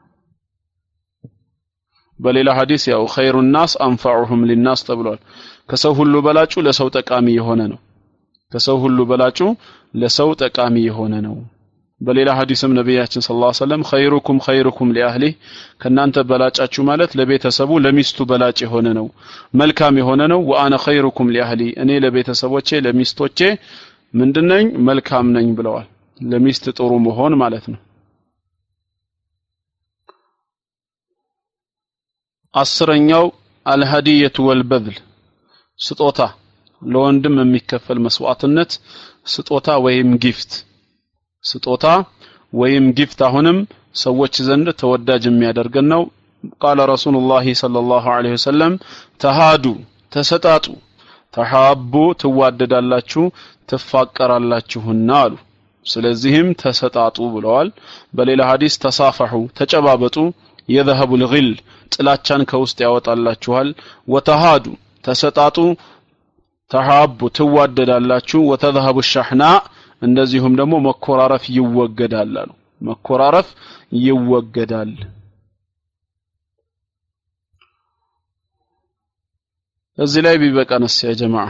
በሌላ ሐዲስ ያው ኸይሩ الناس انفعهم للناس ተብሏል ከሰው ሁሉ በላጩ ለሰው ጠቃሚ የሆነ ነው ከሰው ሁሉ በላጩ ለሰው ጠቃሚ የሆነ ነው በሌላ ሐዲስም ነብያችን ሰለላሁ ዐለይሂ ወሰለም ኸይሩኩም ኸይሩኩም ለአህሊ ከናንተ በላጫችሁ ማለት ለቤተሰቡ ለሚስቱ በላጭ የሆነ ነው መልካም የሆነ ነው ወአነ ኸይሩኩም ለአህሊ እኔ ለቤተሰቦቼ ለሚስቶቼ ምንድነኝ መልካም ነኝ ብለዋል ለሚስት ጥሩ መሆን ማለት ነው አስረኛው አልሃዲየቱ ወልበذል ስጦታ ለወንድም የሚከፈል መስዋዕትነት ስጦታ ወይም ጊፍት ስጦታ ወይም ጊፍት አሁንም ሰዎች ዘንድ ተወዳጅ የሚያደርገን ነው قال رسول الله صلى الله عليه وسلم ተሃዱ ተሰጣጡ ተሐቡ ተዋደዳላችሁ ተፋቀራላችሁና አሉ ስለዚህም ተሰጣጡ ብለዋል በሌላ ሐዲስ ተሳፈሑ ተጨባበጡ يذهب الغل ጥላቻን ከውስጥ ያወጣላችኋል ወተሃዱ ተሰጣጡ ተሐቡ ተዋደዳላችሁ ወተذهب الشحناء እንደዚሁም ደግሞ መኮራረፍ ይወገዳል አሉ መኮራረፍ ይወገዳል እዚህ ላይ ቢበቃንስ ያ ጀማዓ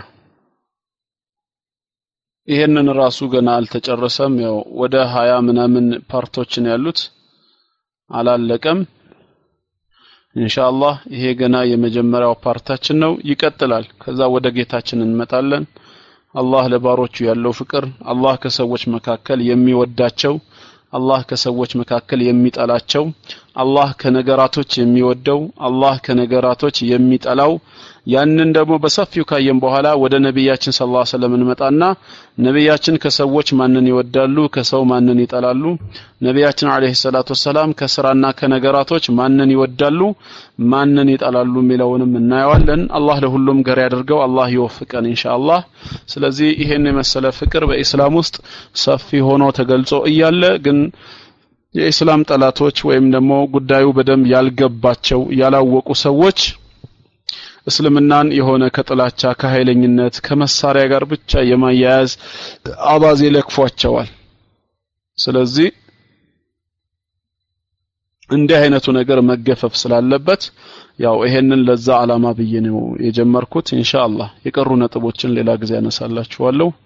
ይሄንን ራሱ ገና አልተጨረሰም ያው ወደ ሃያ ምናምን ፓርቶችን ያሉት አላለቀም ኢንሻአላህ ይሄ ገና የመጀመሪያው ፓርታችን ነው ይቀጥላል ከዛ ወደ ጌታችን እንመጣለን አላህ ለባሮቹ ያለው ፍቅር አላህ ከሰዎች መካከል የሚወዳቸው አላህ ከሰዎች መካከል የሚጠላቸው አላህ ከነገራቶች የሚወደው አላህ ከነገራቶች የሚጠላው ያንን ደግሞ በሰፊው ካየን በኋላ ወደ ነብያችን ሰለላሁ ዐለይሂ ወሰለም እንመጣና ነብያችን ከሰዎች ማንን ይወዳሉ ከሰው ማንን ይጠላሉ ነብያችን አለይሂ ሰላቱ ወሰለም ከስራና ከነገራቶች ማንን ይወዳሉ ማንን ይጠላሉ የሚለውንም እናያለን አላህ ለሁሉም ገር ያድርገው አላህ ይወፍቀን ኢንሻአላህ ስለዚህ ይሄን የመሰለ ፍቅር በእስላም ውስጥ ሰፊ ሆኖ ተገልጾ እያለ ግን የእስላም ጠላቶች ወይም ደግሞ ጉዳዩ በደንብ ያልገባቸው ያላወቁ ሰዎች እስልምናን የሆነ ከጥላቻ ከኃይለኝነት ከመሳሪያ ጋር ብቻ የማያያዝ አባዜ ለክፏቸዋል ስለዚህ እንዲህ አይነቱ ነገር መገፈፍ ስላለበት ያው ይሄንን ለዛ ዓላማ ብዬ ነው የጀመርኩት ኢንሻአላህ የቀሩ ነጥቦችን ሌላ ጊዜ አነሳላችኋለሁ